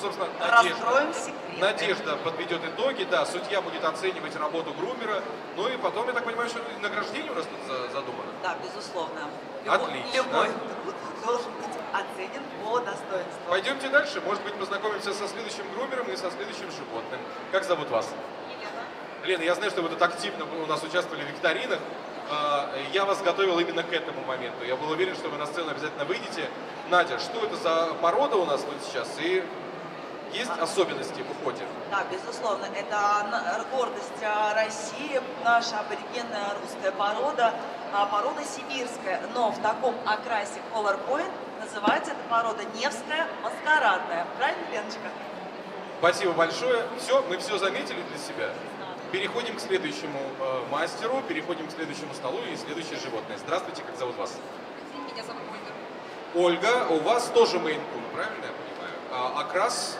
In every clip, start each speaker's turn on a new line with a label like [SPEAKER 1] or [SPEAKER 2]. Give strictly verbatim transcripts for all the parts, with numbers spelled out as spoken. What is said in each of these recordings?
[SPEAKER 1] собственно, Надежда,
[SPEAKER 2] раскроем секреты.
[SPEAKER 1] Надежда подведет итоги, да, судья будет оценивать работу грумера, ну и потом, я так понимаю, что и награждение у нас тут задумано.
[SPEAKER 2] Да, безусловно.
[SPEAKER 1] Отлично.
[SPEAKER 2] Любой труд должен быть оценен по достоинству.
[SPEAKER 1] Пойдемте дальше, может быть, познакомимся со следующим грумером и со следующим животным. Как зовут вас?
[SPEAKER 2] Елена.
[SPEAKER 1] Лена, я знаю, что вы тут активно у нас участвовали в викторинах. Я вас готовил именно к этому моменту. Я был уверен, что вы на сцену обязательно выйдете. Надя, что это за порода у нас тут сейчас? И есть особенности в уходе?
[SPEAKER 2] Да, безусловно. Это гордость России, наша аборигенная русская порода, порода сибирская, но в таком окрасе Color Point называется эта порода Невская маскарадная. Правильно, Леночка?
[SPEAKER 1] Спасибо большое. Все, мы все заметили для себя. Переходим к следующему э, мастеру, переходим к следующему столу и следующее животное. Здравствуйте, как зовут вас?
[SPEAKER 3] Меня зовут Ольга.
[SPEAKER 1] Ольга, у вас тоже мейн-кун, правильно я понимаю? А, окрас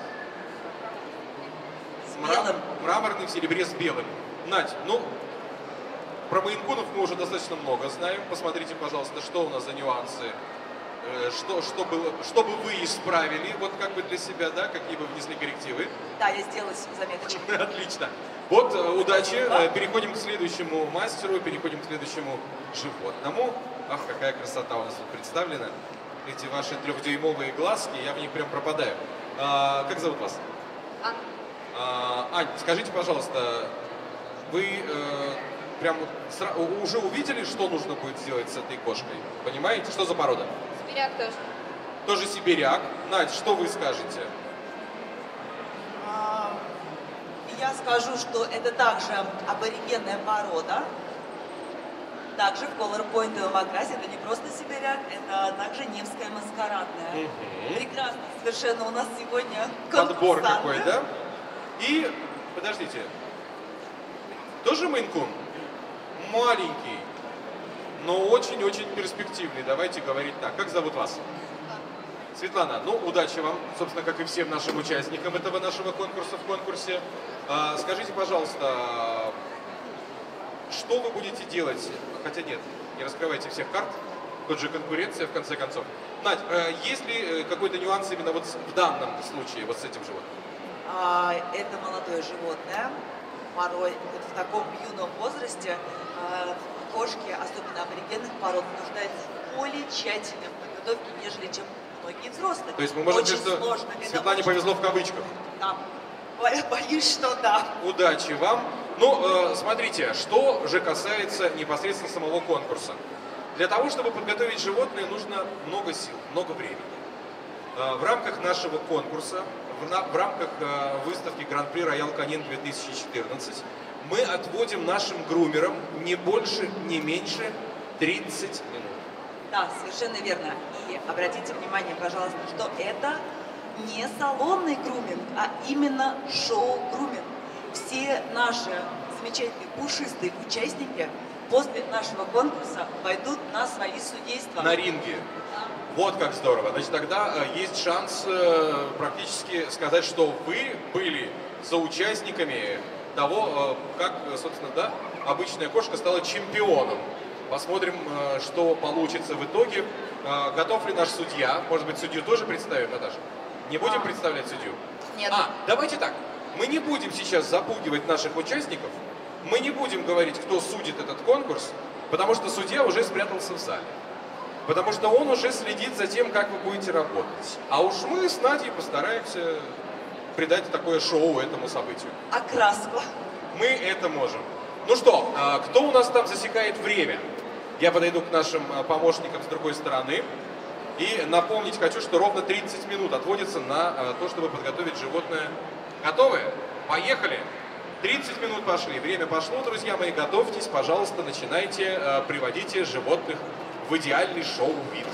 [SPEAKER 2] С белым.
[SPEAKER 1] Мраморный в серебре с белым. Надь, ну, про мейн-кунов мы уже достаточно много знаем. Посмотрите, пожалуйста, что у нас за нюансы. Что, что, было, что бы вы исправили, вот как бы для себя, да, какие бы внесли коррективы?
[SPEAKER 2] Да, я сделала себе заметочку.
[SPEAKER 1] Отлично. Вот, удачи. Переходим к следующему мастеру, переходим к следующему животному. Ах, какая красота у нас тут представлена. Эти ваши трехдюймовые глазки, я в них прям пропадаю. А, как зовут вас?
[SPEAKER 3] Анна.
[SPEAKER 1] А, Ань, скажите, пожалуйста, вы э, прям уже увидели, что нужно будет сделать с этой кошкой? Понимаете, что за порода?
[SPEAKER 3] Сибиряк тоже.
[SPEAKER 1] Тоже сибиряк. Надь, что вы скажете?
[SPEAKER 2] Я скажу, что это также аборигенная порода. Также в колорпоинтовом окрасе. Это не просто сибиряк, это также Невская маскарадная.
[SPEAKER 1] Угу.
[SPEAKER 2] Прекрасно совершенно у нас сегодня
[SPEAKER 1] Подбор
[SPEAKER 2] конкурсанты.
[SPEAKER 1] какой, да? И, подождите, тоже мейн-кун? Маленький, но очень-очень перспективный. Давайте говорить так. Как зовут вас? Светлана, ну, удачи вам, собственно, как и всем нашим участникам этого нашего конкурса в конкурсе. А, скажите, пожалуйста, что вы будете делать? Хотя нет, не раскрывайте всех карт, тут же конкуренция, в конце концов. Надь, а есть ли какой-то нюанс именно вот в данном случае, вот с этим животным?
[SPEAKER 2] А, это молодое животное. Порой вот в таком юном возрасте а, кошки, особенно аборигенных пород, нуждаются в более тщательной подготовке, нежели чем многие взрослые.
[SPEAKER 1] То есть мы можем
[SPEAKER 2] очень
[SPEAKER 1] сказать, что
[SPEAKER 2] сложно,
[SPEAKER 1] Светлане
[SPEAKER 2] очень...
[SPEAKER 1] повезло в кавычках?
[SPEAKER 2] Да. Боюсь, что да.
[SPEAKER 1] Удачи вам. Ну, э, смотрите, что же касается непосредственно самого конкурса. Для того, чтобы подготовить животное, нужно много сил, много времени. Э, в рамках нашего конкурса, в, на, в рамках э, выставки Гран-при Роял Канин две тысячи четырнадцать, мы отводим нашим грумерам не больше, не меньше тридцати минут.
[SPEAKER 2] Да, совершенно верно. И обратите внимание, пожалуйста, что это не салонный груминг, а именно шоу-груминг. Все наши замечательные пушистые участники после нашего конкурса пойдут на свои судейства.
[SPEAKER 1] На ринге.
[SPEAKER 2] Да.
[SPEAKER 1] Вот как здорово. Значит, тогда э, есть шанс э, практически сказать, что вы были соучастниками того, э, как, собственно, да, обычная кошка стала чемпионом. Посмотрим, э, что получится в итоге. Э, готов ли наш судья? Может быть, судью тоже представим, Наташа? Не будем
[SPEAKER 2] А.
[SPEAKER 1] представлять судью?
[SPEAKER 2] Нет.
[SPEAKER 1] А, давайте так. Мы не будем сейчас запугивать наших участников. Мы не будем говорить, кто судит этот конкурс, потому что судья уже спрятался в зале. Потому что он уже следит за тем, как вы будете работать. А уж мы с Надей постараемся придать такое шоу этому событию.
[SPEAKER 2] Окраску.
[SPEAKER 1] Мы это можем. Ну что, кто у нас там засекает время? Я подойду к нашим помощникам с другой стороны. И напомнить хочу, что ровно тридцать минут отводится на то, чтобы подготовить животное. Готовы? Поехали! тридцать минут пошли, время пошло, друзья мои, готовьтесь, пожалуйста, начинайте, приводите животных в идеальный шоу-вид.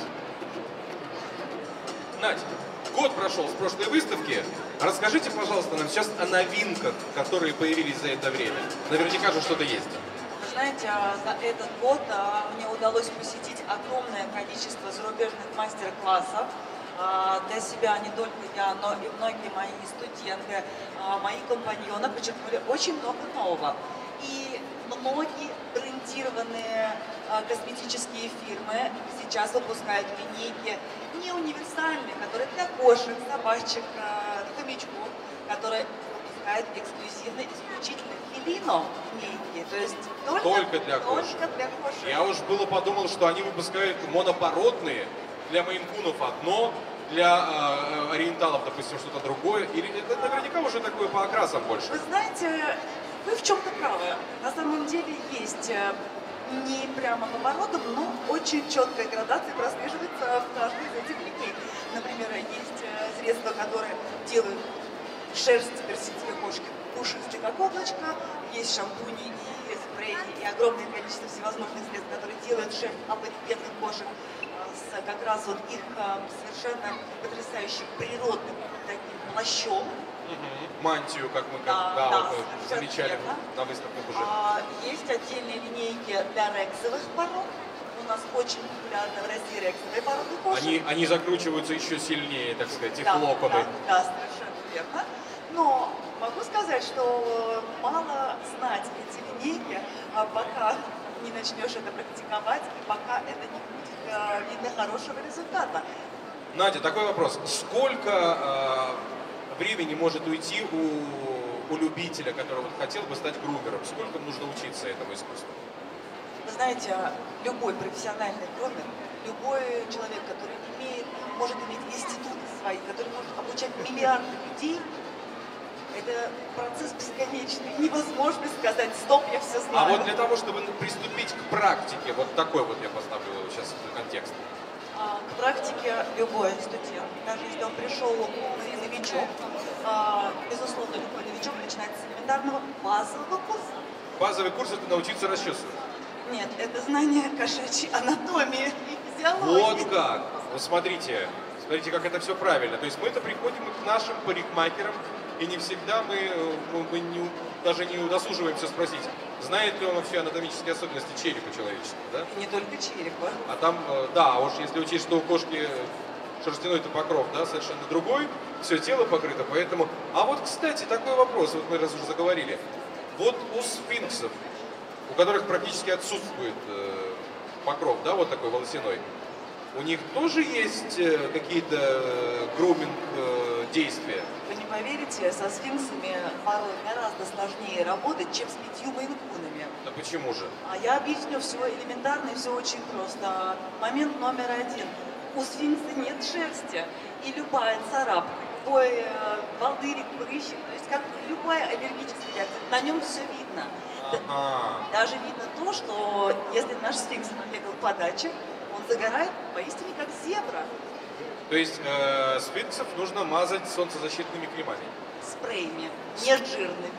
[SPEAKER 1] Надь, год прошел с прошлой выставки. Расскажите, пожалуйста, нам сейчас о новинках, которые появились за это время. Наверняка же что-то есть.
[SPEAKER 2] Вы знаете, за этот год мне удалось посетить огромное количество зарубежных мастер-классов. Для себя не только я, но и многие мои студенты, мои компаньоны подчеркнули очень много нового. И многие брендированные косметические фирмы сейчас выпускают линейки не универсальные, которые для кошек, собачек, новичков, который выпускает эксклюзивно, исключительно филино линейки. То есть только,
[SPEAKER 1] Только для кошек.
[SPEAKER 2] Только для кошек.
[SPEAKER 1] Я уж было подумал, что они выпускают монопородные, для мейн-кунов одно, для э, ориенталов, допустим, что-то другое. Или это наверняка уже такое по окрасам больше.
[SPEAKER 2] Вы знаете, вы в чем-то правы. На самом деле есть э, не прямо по породам, но очень четкая градация прослеживается в каждой из этих линей. Например, есть э, средства, которые делают шерсть персидской кошки пушистой, как облачко. Есть шампуни и спреи, и огромное количество всевозможных средств, которые делают шерсть аборигенных кошек с как раз вот их э, совершенно потрясающим природным таким плащом.
[SPEAKER 1] Угу. Мантию, как мы
[SPEAKER 2] Да,
[SPEAKER 1] да,
[SPEAKER 2] да,
[SPEAKER 1] вот мы
[SPEAKER 2] совершенно
[SPEAKER 1] замечали
[SPEAKER 2] верно.
[SPEAKER 1] на выставках уже.
[SPEAKER 2] А, есть отдельные линейки для рексовых пород. У нас очень популярны в России рексовые породы кошек.
[SPEAKER 1] Они, они закручиваются еще сильнее, так сказать, их
[SPEAKER 2] да,
[SPEAKER 1] локоны.
[SPEAKER 2] Да, да, совершенно верно. Но могу сказать, что мало знать эти линейки, а пока не начнешь это практиковать, и пока это не будет э, видно хорошего результата.
[SPEAKER 1] Надя, такой вопрос. Сколько э, времени может уйти у, у любителя, который вот хотел бы стать грумером? Сколько нужно учиться этому искусству?
[SPEAKER 2] Вы знаете, любой профессиональный грумер, любой человек, который имеет, может иметь институты свои, который может обучать миллиарды людей, это процесс бесконечный. Невозможно сказать, стоп, я все знаю.
[SPEAKER 1] А вот для того, чтобы приступить к практике, вот такой вот я поставлю сейчас контекст.
[SPEAKER 2] А, к практике любой студент, даже если он пришел полный новичок, а, безусловно, любой новичок начинается с элементарного базового курса.
[SPEAKER 1] Базовый курс — это научиться расчесывать.
[SPEAKER 2] Нет, это знание кошачьей анатомии и физиологии.
[SPEAKER 1] Вот как! Вот смотрите, смотрите, как это все правильно. То есть мы-то приходим к нашим парикмахерам, и не всегда мы, мы, мы не, даже не удосуживаемся спросить, знает ли он вообще анатомические особенности черепа человеческого, да?
[SPEAKER 2] И не только черепа.
[SPEAKER 1] А там, да, уж если учесть, что у кошки шерстяной-то покров, да, совершенно другой, все тело покрыто, поэтому... А вот, кстати, такой вопрос, вот мы раз уже заговорили. Вот у сфинксов, у которых практически отсутствует э, покров, да, вот такой волосяной, у них тоже есть э, какие-то э, груминг э, действия?
[SPEAKER 2] Вы не поверите, со сфинксами порой гораздо сложнее работать, чем с пятью мейн-кунами.
[SPEAKER 1] Да почему же?
[SPEAKER 2] А я объясню все элементарно и все очень просто. Момент номер один. У сфинкса нет шерсти, и любая царапка, любой э, волдырик, прыщик, то есть как любая аллергическая реакция, на нем все видно.
[SPEAKER 1] Ага.
[SPEAKER 2] Даже видно то, что если наш сфинкс набегал по даче, он загорает поистине как зебра.
[SPEAKER 1] То есть э, сфинксов нужно мазать солнцезащитными кремами?
[SPEAKER 2] Спреями, не жирными.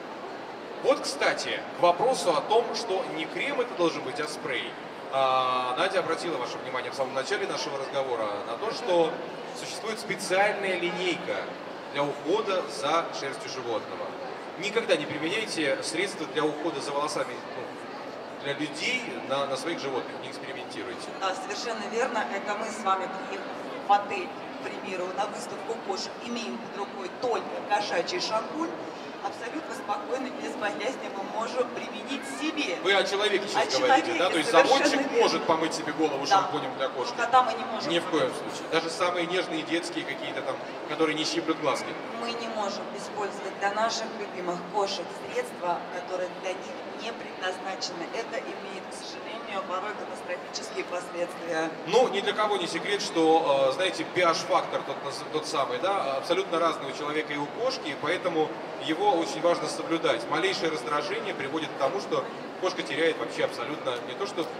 [SPEAKER 1] Вот, кстати, к вопросу о том, что не крем это должен быть, а спрей. А, Надя обратила ваше внимание в самом начале нашего разговора на то, что существует специальная линейка для ухода за шерстью животного. Никогда не применяйте средства для ухода за волосами, ну, для людей на, на своих животных, не экспериментируйте.
[SPEAKER 2] Да, совершенно верно. Это мы с вами приехали в отель, к примеру, на выставку кошек, имеем под рукой только кошачий шампунь. Абсолютно спокойно, без боязни мы можем применить себе.
[SPEAKER 1] Вы о человеке сейчас
[SPEAKER 2] О
[SPEAKER 1] говорите,
[SPEAKER 2] человеке,
[SPEAKER 1] да? То есть
[SPEAKER 2] совершенно
[SPEAKER 1] заводчик
[SPEAKER 2] верно.
[SPEAKER 1] может помыть себе голову
[SPEAKER 2] Да.
[SPEAKER 1] шампунем для кошки?
[SPEAKER 2] Кота мы не можем.
[SPEAKER 1] Ни в коем случае. Даже самые нежные детские какие-то там, которые не щиплют глазки.
[SPEAKER 2] Мы не можем использовать для наших любимых кошек средства, которые для них не предназначены. Это имеет, к сожалению, порой катастрофические последствия.
[SPEAKER 1] Ну, ни для кого не секрет, что, э, знаете, pH-фактор тот, тот самый, да, абсолютно разный у человека и у кошки, и поэтому его очень важно соблюдать. Малейшее раздражение приводит к тому, что кошка теряет вообще абсолютно не то что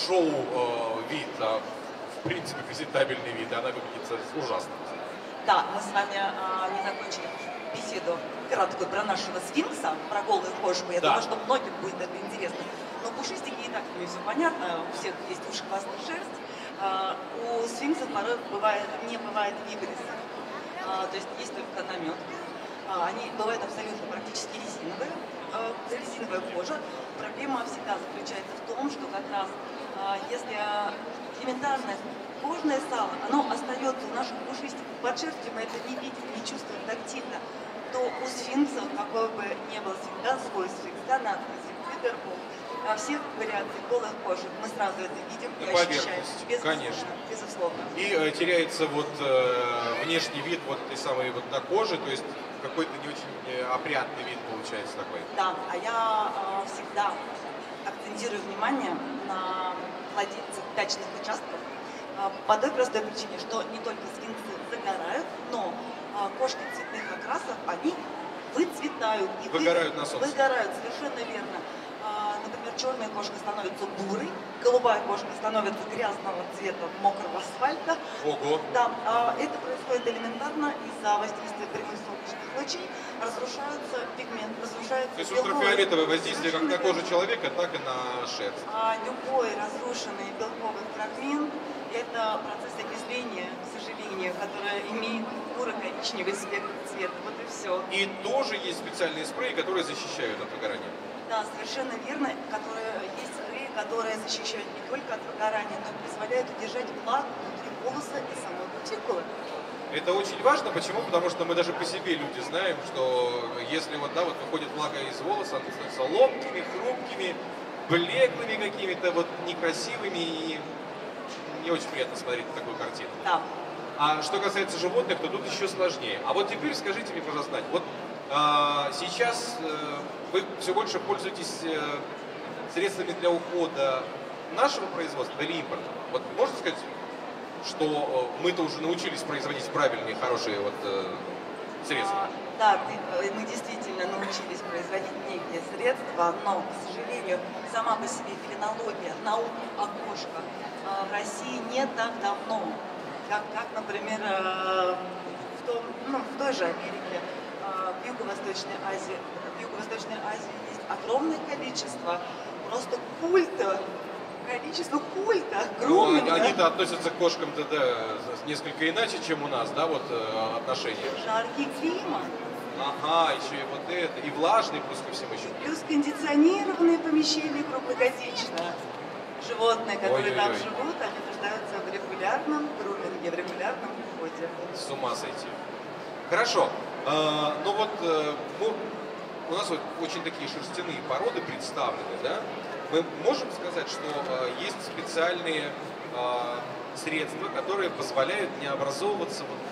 [SPEAKER 1] шоу-вид, э, а в принципе презентабельный вид, и она выглядит ужасно.
[SPEAKER 2] Да, мы с вами а, не закончили беседу краткую про нашего сфинкса, про голую кошку. Я
[SPEAKER 1] Да.
[SPEAKER 2] думаю, что многим будет это интересно. Но пушистики и так мне все понятно, у всех есть уши, хвост и шерсть. А, у сфинксов порой бывает, не бывает вибрисов, а, то есть есть только наметки. А, они бывают абсолютно практически резиновые, а, резиновая кожа. Проблема всегда заключается в том, что как раз а, если элементарное кожное сало, оно остается у наших пушистиков под шерстью, мы это не видим, не чувствуем тактильно, то у сфинксов, какой бы ни был всегда свой сфинкс, донатный сфинкс, Петербург, а, всех вариаций голых кошек. Мы сразу это видим и
[SPEAKER 1] На
[SPEAKER 2] ощущаем.
[SPEAKER 1] поверхности,
[SPEAKER 2] Безусловно,
[SPEAKER 1] конечно.
[SPEAKER 2] Безусловно.
[SPEAKER 1] И э, теряется вот э, внешний вид вот этой самой вот на коже, то есть какой-то не очень э, опрятный вид получается такой.
[SPEAKER 2] Да, а я а, всегда акцентирую внимание на владельцах дачных участков а, по той простой причине, что не только сфинксы загорают, но а, кошки цветных окрасов, они выцветают. И
[SPEAKER 1] Выгорают
[SPEAKER 2] вы-
[SPEAKER 1] на солнце.
[SPEAKER 2] Выгорают, совершенно верно. А, например, черная кошка становится бурой, голубая кошка становится грязного цвета мокрого асфальта.
[SPEAKER 1] Ого.
[SPEAKER 2] Да, а, это происходит элементарно из-за воздействия прямых солнечных лучей. Разрушаются пигмент, разрушаются
[SPEAKER 1] То есть
[SPEAKER 2] белковые-
[SPEAKER 1] ультрафиолетовое воздействие как на
[SPEAKER 2] Совершенно
[SPEAKER 1] кожу человека, так и на шерсть.
[SPEAKER 2] а любой разрушенный белковый фрагмент – это процесс окисления, к сожалению, который имеет буро-коричневый спектр цвета. Вот и все.
[SPEAKER 1] И тоже есть специальные спреи, которые защищают от выгорания.
[SPEAKER 2] Да, совершенно верно. Которые, есть спреи, которые защищают не только от выгорания, но и позволяют удержать влагу внутри волоса и самой кутикулы.
[SPEAKER 1] Это очень важно. Почему? Потому что мы даже по себе люди знаем, что если вот, да, вот выходит влага из волоса, она становится ломкими, хрупкими, блеклыми какими-то, вот некрасивыми, и не очень приятно смотреть на такую картину.
[SPEAKER 2] Да.
[SPEAKER 1] А что касается животных, то тут еще сложнее. А вот теперь скажите мне, пожалуйста, Надь, вот а, сейчас э, вы все больше пользуетесь э, средствами для ухода нашего производства или импорта? Вот можно сказать, что э, мы-то уже научились производить правильные, хорошие вот э, средства?
[SPEAKER 2] А, Да, ты- э, мы действительно научились производить некие средства, но, к сожалению, сама по себе фенология, наука о кошках э, в России не так давно, как, как например, э, в, том, ну, в той же Америке, э, в Юго-Восточной Азии. В Юго-Восточной Азии есть огромное количество просто культа, количество культа,
[SPEAKER 1] Ну,
[SPEAKER 2] огромного.
[SPEAKER 1] они- они-то относятся к кошкам да, да, несколько иначе, чем у нас, да, вот э, отношения.
[SPEAKER 2] Жаркий климат.
[SPEAKER 1] Ага, еще и вот это, и влажный, плюс ко всему еще.
[SPEAKER 2] Плюс кондиционированные помещения круглогодично. Животные, которые там
[SPEAKER 1] Ой-ой-ой.
[SPEAKER 2] живут, они нуждаются в регулярном груминге, в регулярном уходе.
[SPEAKER 1] С ума сойти. Хорошо. А, ну вот э, ну, у нас вот очень такие шерстяные породы представлены, да? Мы можем сказать, что э, есть специальные э, средства, которые позволяют не образовываться вот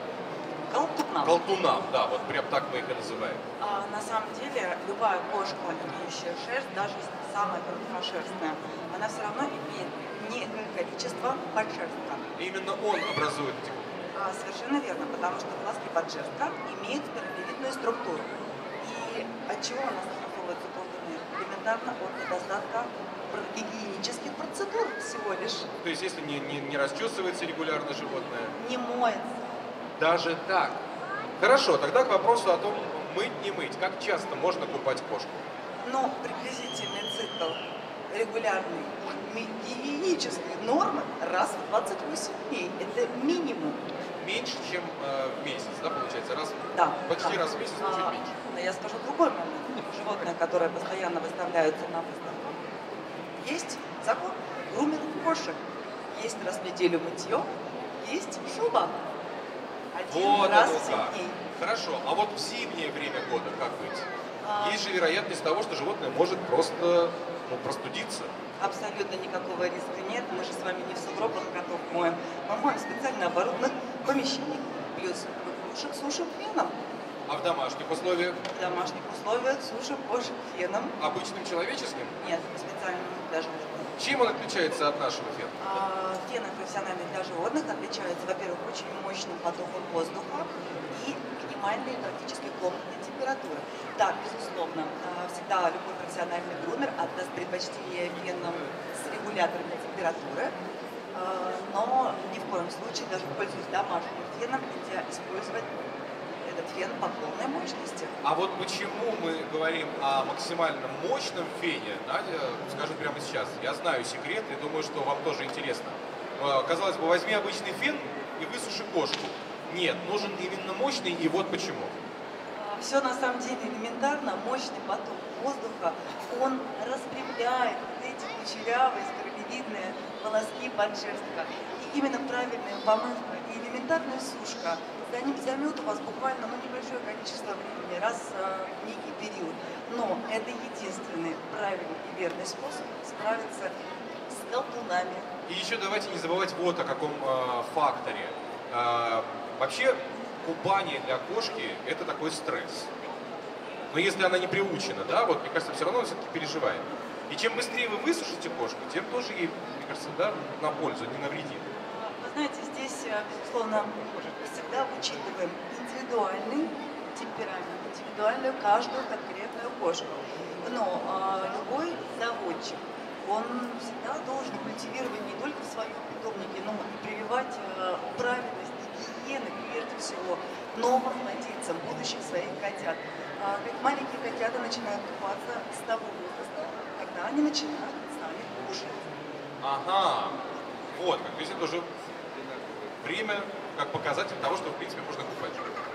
[SPEAKER 2] Колтуна.
[SPEAKER 1] колтунам, да, вот прям так мы их и называем.
[SPEAKER 2] А, на самом деле, любая кошка, имеющая шерсть, даже если самая короткошерстная, она все равно имеет некое количество подшерстка.
[SPEAKER 1] И именно он образует эти.
[SPEAKER 2] А, совершенно верно, потому что глазки подшерстка имеют спиралевидную структуру. И от чего у нас образовываются колтуны? Элементарно от недостатка пр- гигиенических процедур всего лишь.
[SPEAKER 1] То есть если не, не, не расчесывается регулярно животное.
[SPEAKER 2] Не моется.
[SPEAKER 1] Даже так. Хорошо, тогда к вопросу о том, мыть, не мыть. Как часто можно купать кошку?
[SPEAKER 2] Но приблизительный цикл регулярный ми- гигиенической нормы раз в двадцать восемь дней. Это минимум.
[SPEAKER 1] Меньше, чем э, в месяц, да, получается? Раз,
[SPEAKER 2] Да.
[SPEAKER 1] Почти
[SPEAKER 2] да.
[SPEAKER 1] раз в месяц, но чуть
[SPEAKER 2] А,
[SPEAKER 1] меньше.
[SPEAKER 2] но я скажу другой момент. Животные, которые постоянно выставляются на выставку, есть закон груминг кошек. Есть раз в неделю мытье, есть шуба. Один
[SPEAKER 1] Вот
[SPEAKER 2] раз
[SPEAKER 1] оно
[SPEAKER 2] в семь
[SPEAKER 1] как.
[SPEAKER 2] дней.
[SPEAKER 1] Хорошо, а вот в зимнее время года как быть?
[SPEAKER 2] А,
[SPEAKER 1] Есть же вероятность того, что животное может просто ну, простудиться.
[SPEAKER 2] Абсолютно никакого риска нет. Мы же с вами не в сугробах котов моем. Мы моем в специально оборудованных помещениях. Плюс мы кошек сушим феном.
[SPEAKER 1] А в домашних условиях?
[SPEAKER 2] В домашних условиях сушим кошек феном.
[SPEAKER 1] Обычным человеческим?
[SPEAKER 2] Нет, специальным для животных.
[SPEAKER 1] Чем он отличается от нашего фена?
[SPEAKER 2] А, Фены профессиональные для животных отличаются, во-первых, очень мощным потоком воздуха и минимальной практически комнатной температуры. Да, безусловно, а, всегда любой профессиональный грумер отдаст предпочтение фенам с регуляторами температуры, а, но ни в коем случае, даже пользуясь домашним феном, нельзя использовать этот фен по полной мощности.
[SPEAKER 1] А вот почему мы говорим о максимально мощном фене, Надя, скажу прямо сейчас. Я знаю секрет и думаю, что вам тоже интересно. Э, Казалось бы, возьми обычный фен и высуши кошку. Нет, нужен именно мощный, и вот почему.
[SPEAKER 2] Все на самом деле элементарно, мощный поток воздуха, он распрямляет вот эти кучерявые, спиралевидные волоски подшерстка. И именно правильная помывка и элементарная сушка займет у вас буквально ну, небольшое количество времени, раз э, в некий период. но это единственный правильный и верный способ справиться с колдунами.
[SPEAKER 1] И еще давайте не забывать вот о каком э, факторе. Э, вообще купание для кошки это такой стресс. Но если она не приучена, да, вот мне кажется, все равно она все-таки переживает. И чем быстрее вы высушите кошку, тем тоже ей, мне кажется, да, на пользу, не навредит.
[SPEAKER 2] Вы знаете, здесь, безусловно, всегда учитываем индивидуальный темперамент, индивидуальную каждую конкретную кошку. Но э, любой заводчик, он всегда должен культивировать не только в своем питомнике, но и прививать э, правильность гигиены, прежде всего, новым владельцам, будущих своих котят. А, как маленькие котята начинают купаться с того возраста, когда они начинают сами кушать.
[SPEAKER 1] Ага, вот как. То есть это уже время как показатель того, что в принципе можно купать.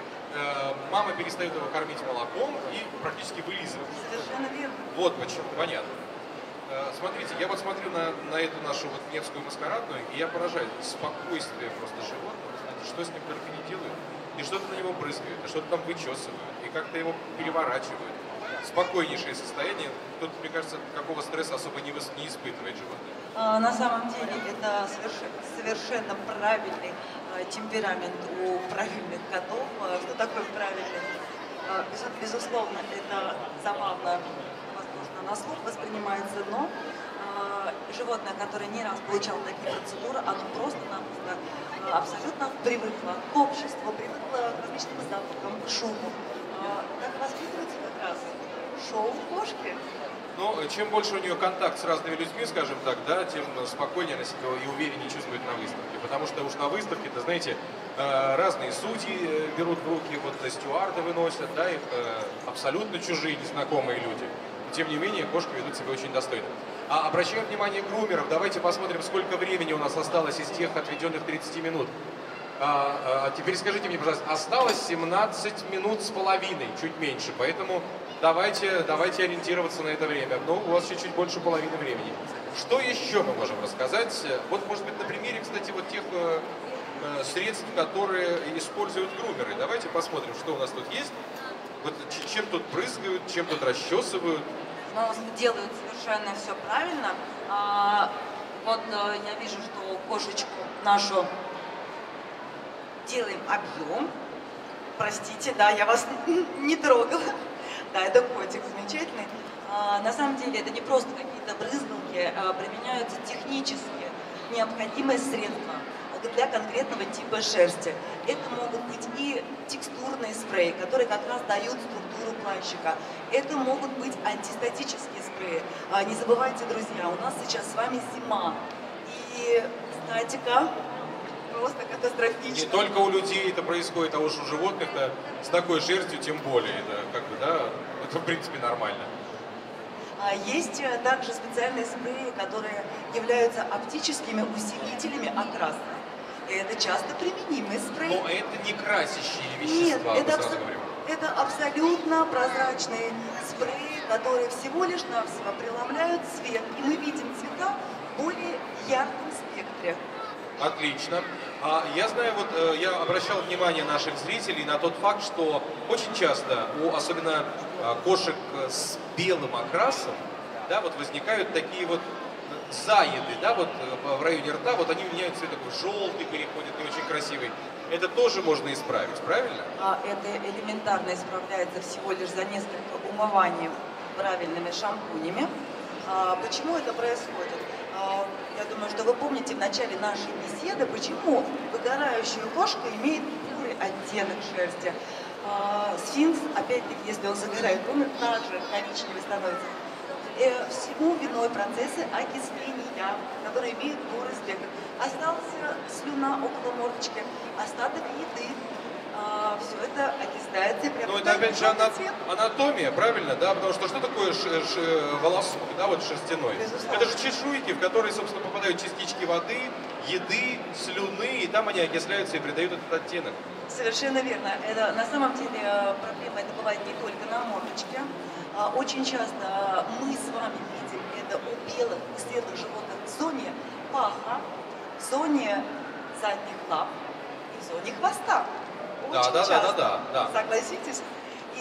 [SPEAKER 1] Э, мама перестает его кормить молоком и практически вылизывает.
[SPEAKER 2] Совершенно верно.
[SPEAKER 1] Вот почему, понятно. Э, смотрите, я вот смотрю на, на эту нашу вот немецкую маскарадную, и я поражаюсь. Спокойствие просто животного, знаете, что с ним только не делают. И что-то на него брызгают, и что-то там вычесывают, и как-то его переворачивают. Спокойнейшее состояние. Тут, мне кажется, какого стресса особо не, выс- не испытывает животное.
[SPEAKER 2] А, на самом деле это совершенно, совершенно правильный а, темперамент у правильных котов. А, что такое правильный? А, без- безусловно, это забавно, возможно, на слух воспринимается, но а, животное, которое не раз получало такие процедуры, оно просто-напросто а, абсолютно привыкло к обществу, привыкло к различным запахам, к шуму. А, как воспитывается как раз шоу кошки.
[SPEAKER 1] Но чем больше у нее контакт с разными людьми, скажем так, да, тем спокойнее она себя и увереннее чувствует на выставке. Потому что уж на выставке-то, знаете, э, разные судьи берут в руки, вот стюарды выносят, да, их э, абсолютно чужие, незнакомые люди. Но, тем не менее, кошки ведут себя очень достойно. А обращаю внимание грумеров, давайте посмотрим, сколько времени у нас осталось из тех отведенных тридцати минут. А, а теперь скажите мне, пожалуйста, осталось семнадцать минут с половиной, чуть меньше, поэтому давайте, давайте ориентироваться на это время. Ну, у вас чуть-чуть больше половины времени. Что еще мы можем рассказать? Вот, может быть, на примере, кстати, вот тех э, э, средств, которые используют грумеры. Давайте посмотрим, что у нас тут есть. Вот чем тут брызгают, чем тут расчесывают.
[SPEAKER 2] Но делают совершенно все правильно. А, вот а, я вижу, что кошечку нашу делаем объем. Простите, да, я вас не трогала. Да, это котик замечательный. А, на самом деле это не просто какие-то брызгалки, а применяются технические необходимые средства для конкретного типа шерсти. Это могут быть и текстурные спреи, которые как раз дают структуру плащика. Это могут быть антистатические спреи. А, не забывайте, друзья, у нас сейчас с вами зима. И статика просто катастрофична.
[SPEAKER 1] Не только у людей это происходит, а уж у животных-то с такой шерстью тем более. Это как бы, да, это в принципе нормально.
[SPEAKER 2] А, есть э, также специальные спреи, которые являются оптическими усилителями окраса. И это часто применимые спреи.
[SPEAKER 1] Но это не красящие
[SPEAKER 2] Нет,
[SPEAKER 1] вещества, мы
[SPEAKER 2] это,
[SPEAKER 1] сразу
[SPEAKER 2] абсо-
[SPEAKER 1] говорим.
[SPEAKER 2] это абсолютно прозрачные спреи, которые всего лишь навсего преломляют цвет. И мы видим цвета в более ярком спектре.
[SPEAKER 1] Отлично. А я знаю, вот э, я обращал внимание наших зрителей на тот факт, что очень часто у особенно э, кошек с белым окрасом, да, вот возникают такие вот заеды, да, вот э, в районе рта, вот они меняют цвет, такой желтый переходит, не очень красивый. Это тоже можно исправить, правильно?
[SPEAKER 2] А, это элементарно исправляется всего лишь за несколько умываний правильными шампунями. А, почему это происходит? А, я думаю, что вы помните в начале нашей беседы, почему выгорающая кошка имеет бурый оттенок шерсти. А, сфинкс, опять-таки, если он загорает, он также коричневый становится. Э, всему виной процессы окисления, которые имеют бурый спектр. Остался слюна около мордочки, остаток еды. А, все это окисляется и
[SPEAKER 1] Но это
[SPEAKER 2] приобретает
[SPEAKER 1] опять же
[SPEAKER 2] желтый
[SPEAKER 1] ана-
[SPEAKER 2] цвет.
[SPEAKER 1] анатомия, правильно, да? Потому что что такое ш- ш- волосок, да, вот шерстяной?
[SPEAKER 2] Безусловно.
[SPEAKER 1] Это же чешуйки, в которые, собственно, попадают частички воды, еды, слюны, и там они окисляются и придают этот оттенок.
[SPEAKER 2] Совершенно верно. Это, на самом деле э, проблема это бывает не только на мордочке. А, Очень часто мы с вами видим это у белых и светлых животных в зоне паха, в зоне задних лап и в зоне хвоста.
[SPEAKER 1] Да,
[SPEAKER 2] Очень
[SPEAKER 1] да, да,
[SPEAKER 2] часто.
[SPEAKER 1] да, да, да.
[SPEAKER 2] Согласитесь? И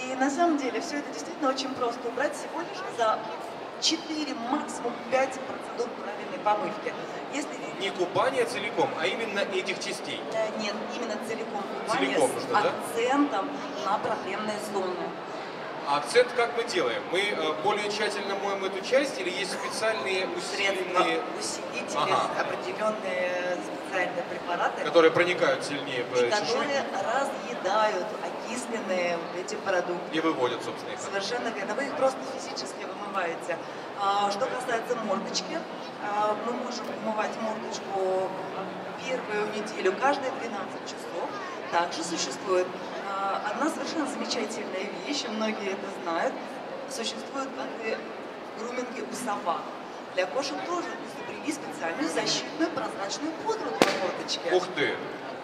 [SPEAKER 2] И на самом деле все это действительно очень просто убрать всего лишь за четыре, максимум пять процедур правильной помывки. Если...
[SPEAKER 1] Не купание целиком, а именно этих частей?
[SPEAKER 2] Нет, именно целиком купание
[SPEAKER 1] целиком
[SPEAKER 2] с
[SPEAKER 1] нужно,
[SPEAKER 2] акцентом да? на проблемные зоны.
[SPEAKER 1] А акцент как мы делаем? Мы э, более тщательно моем эту часть или есть специальные усиленные...
[SPEAKER 2] усилители,
[SPEAKER 1] ага.
[SPEAKER 2] определенные специальные препараты,
[SPEAKER 1] которые проникают сильнее в
[SPEAKER 2] и
[SPEAKER 1] чешуйку?
[SPEAKER 2] которые разъедают окисленные вот эти продукты.
[SPEAKER 1] И выводят, собственно, их.
[SPEAKER 2] Совершенно верно. Вы их просто физически вымываете. Что касается мордочки, мы можем умывать мордочку первую неделю каждые двенадцать часов. Также существует одна совершенно замечательная вещь, многие это знают. Существуют методы груминги у собак. Для кошек тоже изобрели специальную защитную прозрачную пудру для мордочки.
[SPEAKER 1] Ух ты!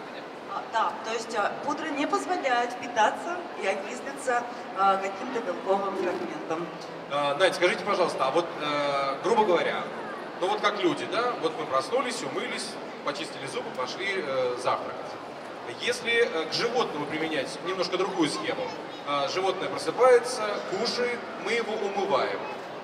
[SPEAKER 2] Да, то есть пудра не позволяет впитаться и окислиться а, каким-то белковым фрагментом.
[SPEAKER 1] А, Надь, скажите, пожалуйста, а вот, э, грубо говоря, ну вот как люди, да, вот мы проснулись, умылись, почистили зубы, пошли э, завтракать. Если э, к животному применять немножко другую схему, э, животное просыпается, кушает, мы его умываем.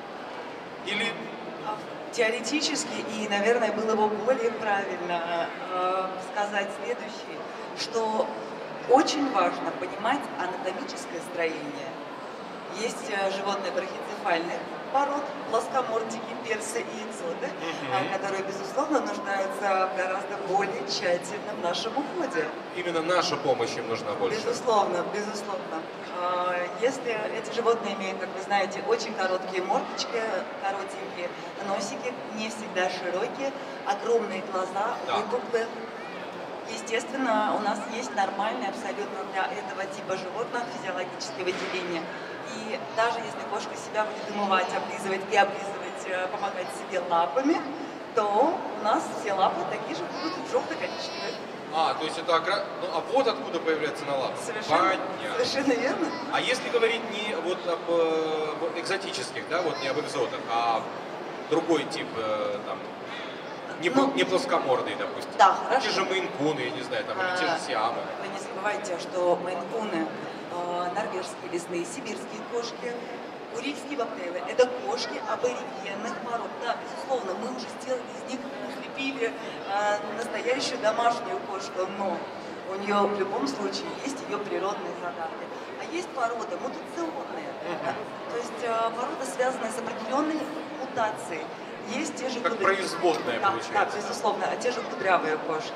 [SPEAKER 1] Или...
[SPEAKER 2] Теоретически, и, наверное, было бы более правильно э, сказать следующее, что очень важно понимать анатомическое строение. Есть э, животные брахицефальных пород, плоскомордики, персы и экзоты, mm-hmm. э, которые, безусловно, нуждаются в гораздо более тщательном нашем уходе.
[SPEAKER 1] Именно наша помощь им нужна больше?
[SPEAKER 2] Безусловно, безусловно. Если эти животные имеют, как вы знаете, очень короткие мордочки, коротенькие носики, не всегда широкие, огромные глаза,
[SPEAKER 1] да.
[SPEAKER 2] выпуклые. Естественно, у нас есть нормальное абсолютно для этого типа животных физиологические выделения. И даже если кошка себя будет умывать, облизывать и облизывать, помогать себе лапами, то у нас все лапы такие же будут желто-коричневые.
[SPEAKER 1] А, то есть это огра... ну, а вот откуда появляется на лапах.
[SPEAKER 2] Совершенно,
[SPEAKER 1] Понятно.
[SPEAKER 2] совершенно верно.
[SPEAKER 1] А если говорить не вот об э, экзотических, да, вот не об экзотах, а другой тип, э, там, не, ну, не плоскомордые, допустим.
[SPEAKER 2] Да, хорошо.
[SPEAKER 1] Те же мейн-куны, я не знаю, там, а, или те же сиамы.
[SPEAKER 2] Вы не забывайте, что мейн-куны, э, норвежские лесные, сибирские кошки, курильские бобтейлы – это кошки аборигенных пород. Да, безусловно, мы уже сделали из них, слепили э, настоящую домашнюю кошку, но у нее в любом случае есть ее природные задатки. А есть породы мутационные, да? То есть э, породы, связанные с определенной мутацией. Есть те же
[SPEAKER 1] как
[SPEAKER 2] кудрявые,
[SPEAKER 1] производная,
[SPEAKER 2] да,
[SPEAKER 1] получается.
[SPEAKER 2] Да, безусловно, а те же кудрявые кошки.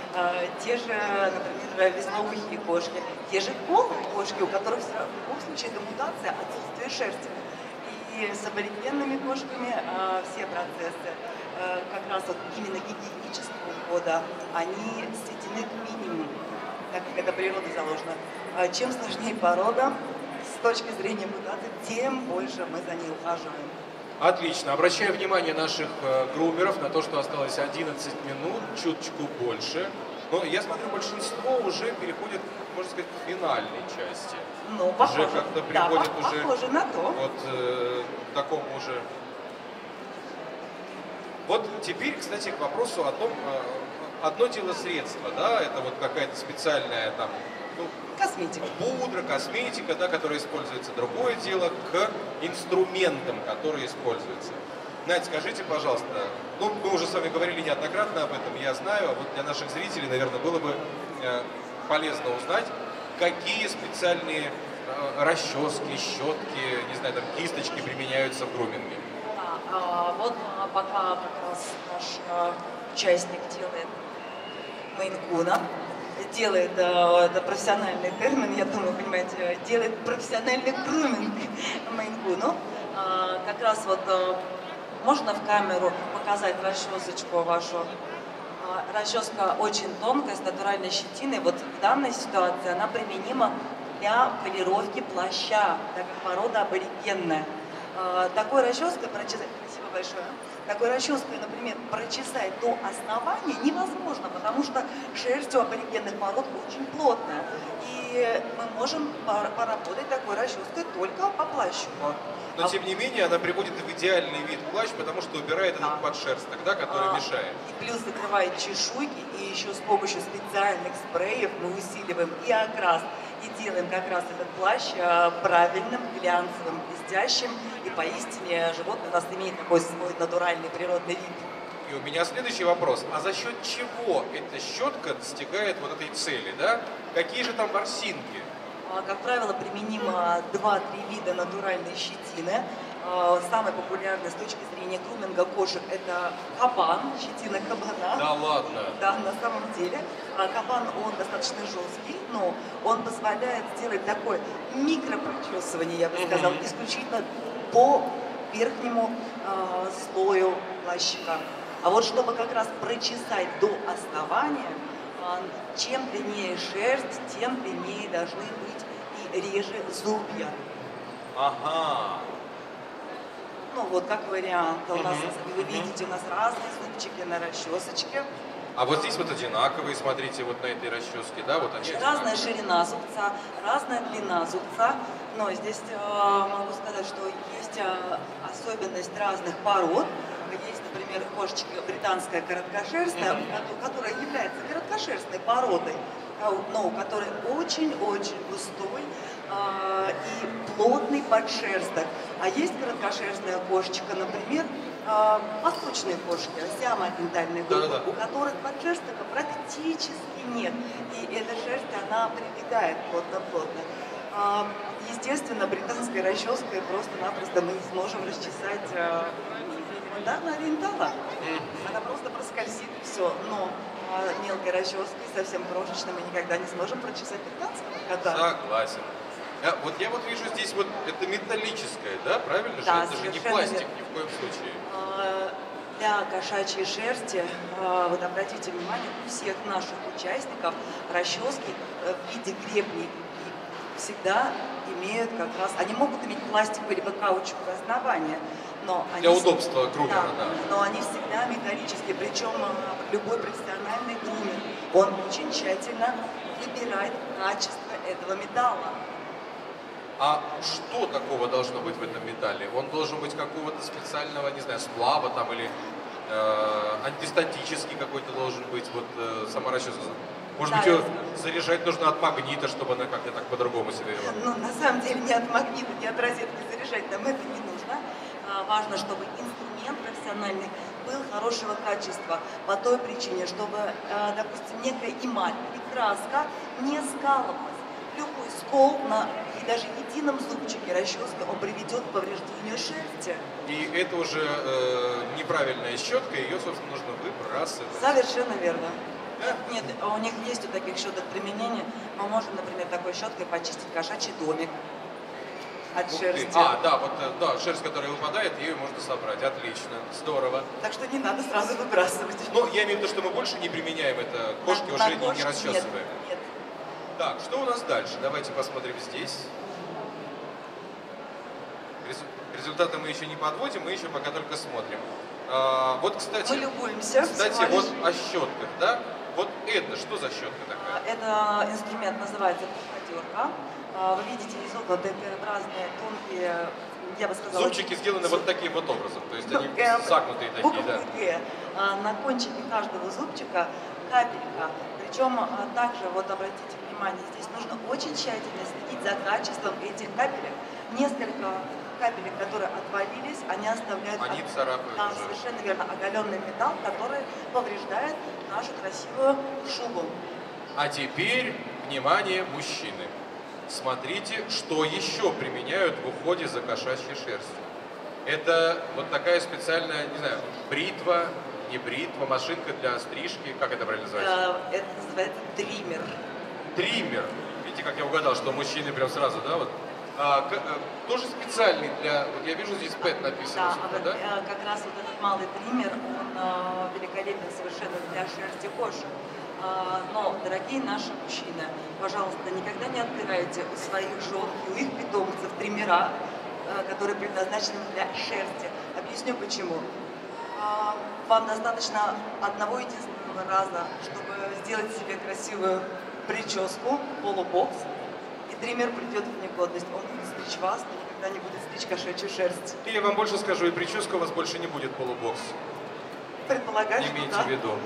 [SPEAKER 2] Те же, например, веслоухие кошки, те же голые кошки, у которых в любом случае это мутация, отсутствие шерсти. И с аборигенными кошками э, все процессы э, как раз вот именно гигиенического ухода, они сведены к минимуму, так как это природой заложено. А чем сложнее порода, с точки зрения мутации, тем больше мы за ней ухаживаем.
[SPEAKER 1] Отлично. Обращаю внимание наших э, грумеров на то, что осталось одиннадцать минут, чуточку больше. Но я смотрю, большинство уже переходит, можно сказать, к финальной части.
[SPEAKER 2] Ну, похоже.
[SPEAKER 1] Уже как-то
[SPEAKER 2] Да,
[SPEAKER 1] приходит
[SPEAKER 2] похоже
[SPEAKER 1] уже
[SPEAKER 2] похоже на то.
[SPEAKER 1] Вот э, к такому уже. Вот теперь, кстати, к вопросу о том, э, одно дело средство, да, это вот какая-то специальная там, ну,
[SPEAKER 2] косметика.
[SPEAKER 1] Пудра, косметика, да, которая используется. Другое дело к инструментам, которые используются. Надь, скажите, пожалуйста, ну, мы уже с вами говорили неоднократно об этом, я знаю, а вот для наших зрителей, наверное, было бы э, полезно узнать, какие специальные э, расчески, щетки, не знаю, там, кисточки применяются в груминге.
[SPEAKER 2] Да, а, вот а, пока как раз наш а, участник делает мейн-куна, делает, это профессиональный термин, я думаю, понимаете, делает профессиональный груминг мейн-куну. Как раз вот можно в камеру показать расчесочку вашу. Расческа очень тонкая, с натуральной щетиной. Вот в данной ситуации она применима для полировки плаща, так как порода аборигенная. Такой расческой прочесать, спасибо большое, такой расческой, например, прочесать до основания невозможно, потому что шерсть у аборигенных пород очень плотная. И мы можем поработать такой расческой только по плащу.
[SPEAKER 1] Но, а... тем не менее, она приводит в идеальный вид плащ, потому что убирает да. этот подшерсток, да, который а, мешает.
[SPEAKER 2] И плюс закрывает чешуйки, и еще с помощью специальных спреев мы усиливаем и окрас, и делаем как раз этот плащ э, правильным, глянцевым, блестящим, и поистине животное у нас имеет такой свой натуральный природный вид.
[SPEAKER 1] И у меня следующий вопрос. А за счет чего эта щетка достигает вот этой цели, да? Какие же там ворсинки?
[SPEAKER 2] Как правило, применимо два-три вида натуральной щетины. Самый популярный с точки зрения груминга кошек – это кабан, щетина кабана.
[SPEAKER 1] Да ладно?
[SPEAKER 2] Да, на самом деле. Кабан, он достаточно жесткий, но он позволяет сделать такое микропрочесывание, я бы сказала, mm-hmm. исключительно по верхнему э, слою плащика. А вот чтобы как раз прочесать до основания, э, чем длиннее шерсть, тем длиннее должны быть и реже зубья.
[SPEAKER 1] Ага.
[SPEAKER 2] Ну вот как вариант, у нас,
[SPEAKER 1] Mm-hmm.
[SPEAKER 2] вы видите, у нас разные зубчики на расчесочке.
[SPEAKER 1] А вот здесь вот одинаковые, смотрите, вот на этой расческе, да, вот они
[SPEAKER 2] разная
[SPEAKER 1] одинаковые.
[SPEAKER 2] ширина зубца, разная длина зубца, но здесь э, могу сказать, что есть э, особенность разных пород. Есть, например, кошечка британская короткошерстная, mm-hmm. которая является короткошерстной породой, но у которой очень-очень густой э, и плотный подшерсток. А есть короткошерстная кошечка, например, э, восточные кошки, сиамоидентальные группы,
[SPEAKER 1] Да-да-да.
[SPEAKER 2] у которых подшерстка практически нет. И эта шерсть, она прилегает плотно-плотно. Э, естественно, британской расческой просто-напросто мы сможем расчесать э, да, на ориентала. Она просто проскользит и все. Но э, мелкой расческой, совсем крошечной, мы никогда не сможем прочесать британского кота.
[SPEAKER 1] Согласен. А, вот я вот вижу здесь вот это металлическое, да, правильно
[SPEAKER 2] Да,
[SPEAKER 1] же? Это же не
[SPEAKER 2] совершенно
[SPEAKER 1] пластик
[SPEAKER 2] верно.
[SPEAKER 1] ни в коем случае.
[SPEAKER 2] Э, Для кошачьей шерсти, э, вот обратите внимание, у всех наших участников расчески э, в виде гребней всегда имеют как раз, они могут иметь пластиковое либо каучуковое основание, но они,
[SPEAKER 1] Для удобства грумера, да, да.
[SPEAKER 2] но они всегда металлические, причем э, любой профессиональный грумер, он очень тщательно выбирает качество этого металла.
[SPEAKER 1] А что такого должно быть в этом металле? Он должен быть какого-то специального, не знаю, сплава там или э, антистатический какой-то должен быть, вот э, сама расческа. Может
[SPEAKER 2] Да,
[SPEAKER 1] быть, ее
[SPEAKER 2] я-
[SPEAKER 1] заряжать нужно от магнита, чтобы она как-то так по-другому себя вела?
[SPEAKER 2] Ну, на самом деле, ни от магнита, ни от розетки заряжать нам это не нужно. А, важно, чтобы инструмент профессиональный был хорошего качества. По той причине, чтобы, а, допустим, некая эмаль или краска не скалывалась. Любой скол на и даже едином зубчике расчески он приведет к повреждению шерсти.
[SPEAKER 1] И это уже э, неправильная щетка, ее, собственно, нужно выбрасывать.
[SPEAKER 2] Совершенно верно. Нет, нет, у них есть у таких щеток применение. Мы можем, например, такой щеткой почистить кошачий домик от
[SPEAKER 1] Ух ты.
[SPEAKER 2] шерсти.
[SPEAKER 1] А, да, вот э, да, шерсть, которая выпадает, ее можно собрать. Отлично, здорово.
[SPEAKER 2] Так что не надо сразу выбрасывать.
[SPEAKER 1] Ну, я имею в виду, что мы больше не применяем это, кошки
[SPEAKER 2] На-
[SPEAKER 1] уже
[SPEAKER 2] на
[SPEAKER 1] не, не
[SPEAKER 2] кошек
[SPEAKER 1] расчесываем.
[SPEAKER 2] Нет, нет.
[SPEAKER 1] Так, что у нас дальше? Давайте посмотрим здесь. Резу- Результаты мы еще не подводим, мы еще пока только смотрим. А, вот, кстати,
[SPEAKER 2] Мы любуемся.
[SPEAKER 1] кстати,
[SPEAKER 2] всего
[SPEAKER 1] вот
[SPEAKER 2] лишь.
[SPEAKER 1] о щетках, да? Вот это, что за щетка такая?
[SPEAKER 2] Это инструмент называется пуходерка. А, Вы видите изогнутые Т-образные тонкие, я бы сказала...
[SPEAKER 1] Зубчики сделаны вот таким вот образом, то есть они
[SPEAKER 2] Г,
[SPEAKER 1] загнутые такие,
[SPEAKER 2] буква
[SPEAKER 1] да.
[SPEAKER 2] Г. А, На кончике каждого зубчика капелька. Причем а, также, вот обратите внимание, здесь нужно очень тщательно следить за качеством этих капелек. Несколько капелек, которые отвалились, они оставляют...
[SPEAKER 1] Они
[SPEAKER 2] от-
[SPEAKER 1] царапают
[SPEAKER 2] Да,
[SPEAKER 1] уже.
[SPEAKER 2] совершенно верно. Оголенный металл, который повреждает нашу красивую шубу.
[SPEAKER 1] А теперь, внимание, мужчины. Смотрите, что еще применяют в уходе за кошачьей шерстью. Это вот такая специальная, не знаю, бритва, не бритва, машинка для стрижки. Как это правильно называется?
[SPEAKER 2] Э, Это называется триммер.
[SPEAKER 1] Триммер. Видите, как я угадал, что мужчины прям сразу, да, вот? А, к- э, тоже специальный для... Вот я вижу, здесь пэт написано,
[SPEAKER 2] Да, а
[SPEAKER 1] собственно,
[SPEAKER 2] вот,
[SPEAKER 1] да?
[SPEAKER 2] э, как раз вот этот малый триммер, он э, великолепен совершенно для шерсти кошек. А, Но, дорогие наши мужчины, пожалуйста, никогда не отбирайте у своих жен и у их питомцев триммера, э, которые предназначены для шерсти. Объясню почему. А, Вам достаточно одного единственного раза, чтобы сделать себе красивую прическу, полубокс, и триммер придет в негодность. Он будет стричь вас, но никогда не будет стричь кошачью шерсть.
[SPEAKER 1] И я вам больше скажу, и прическа у вас больше не будет полубокс.
[SPEAKER 2] Предполагаю, что
[SPEAKER 1] Имейте
[SPEAKER 2] да.
[SPEAKER 1] в виду.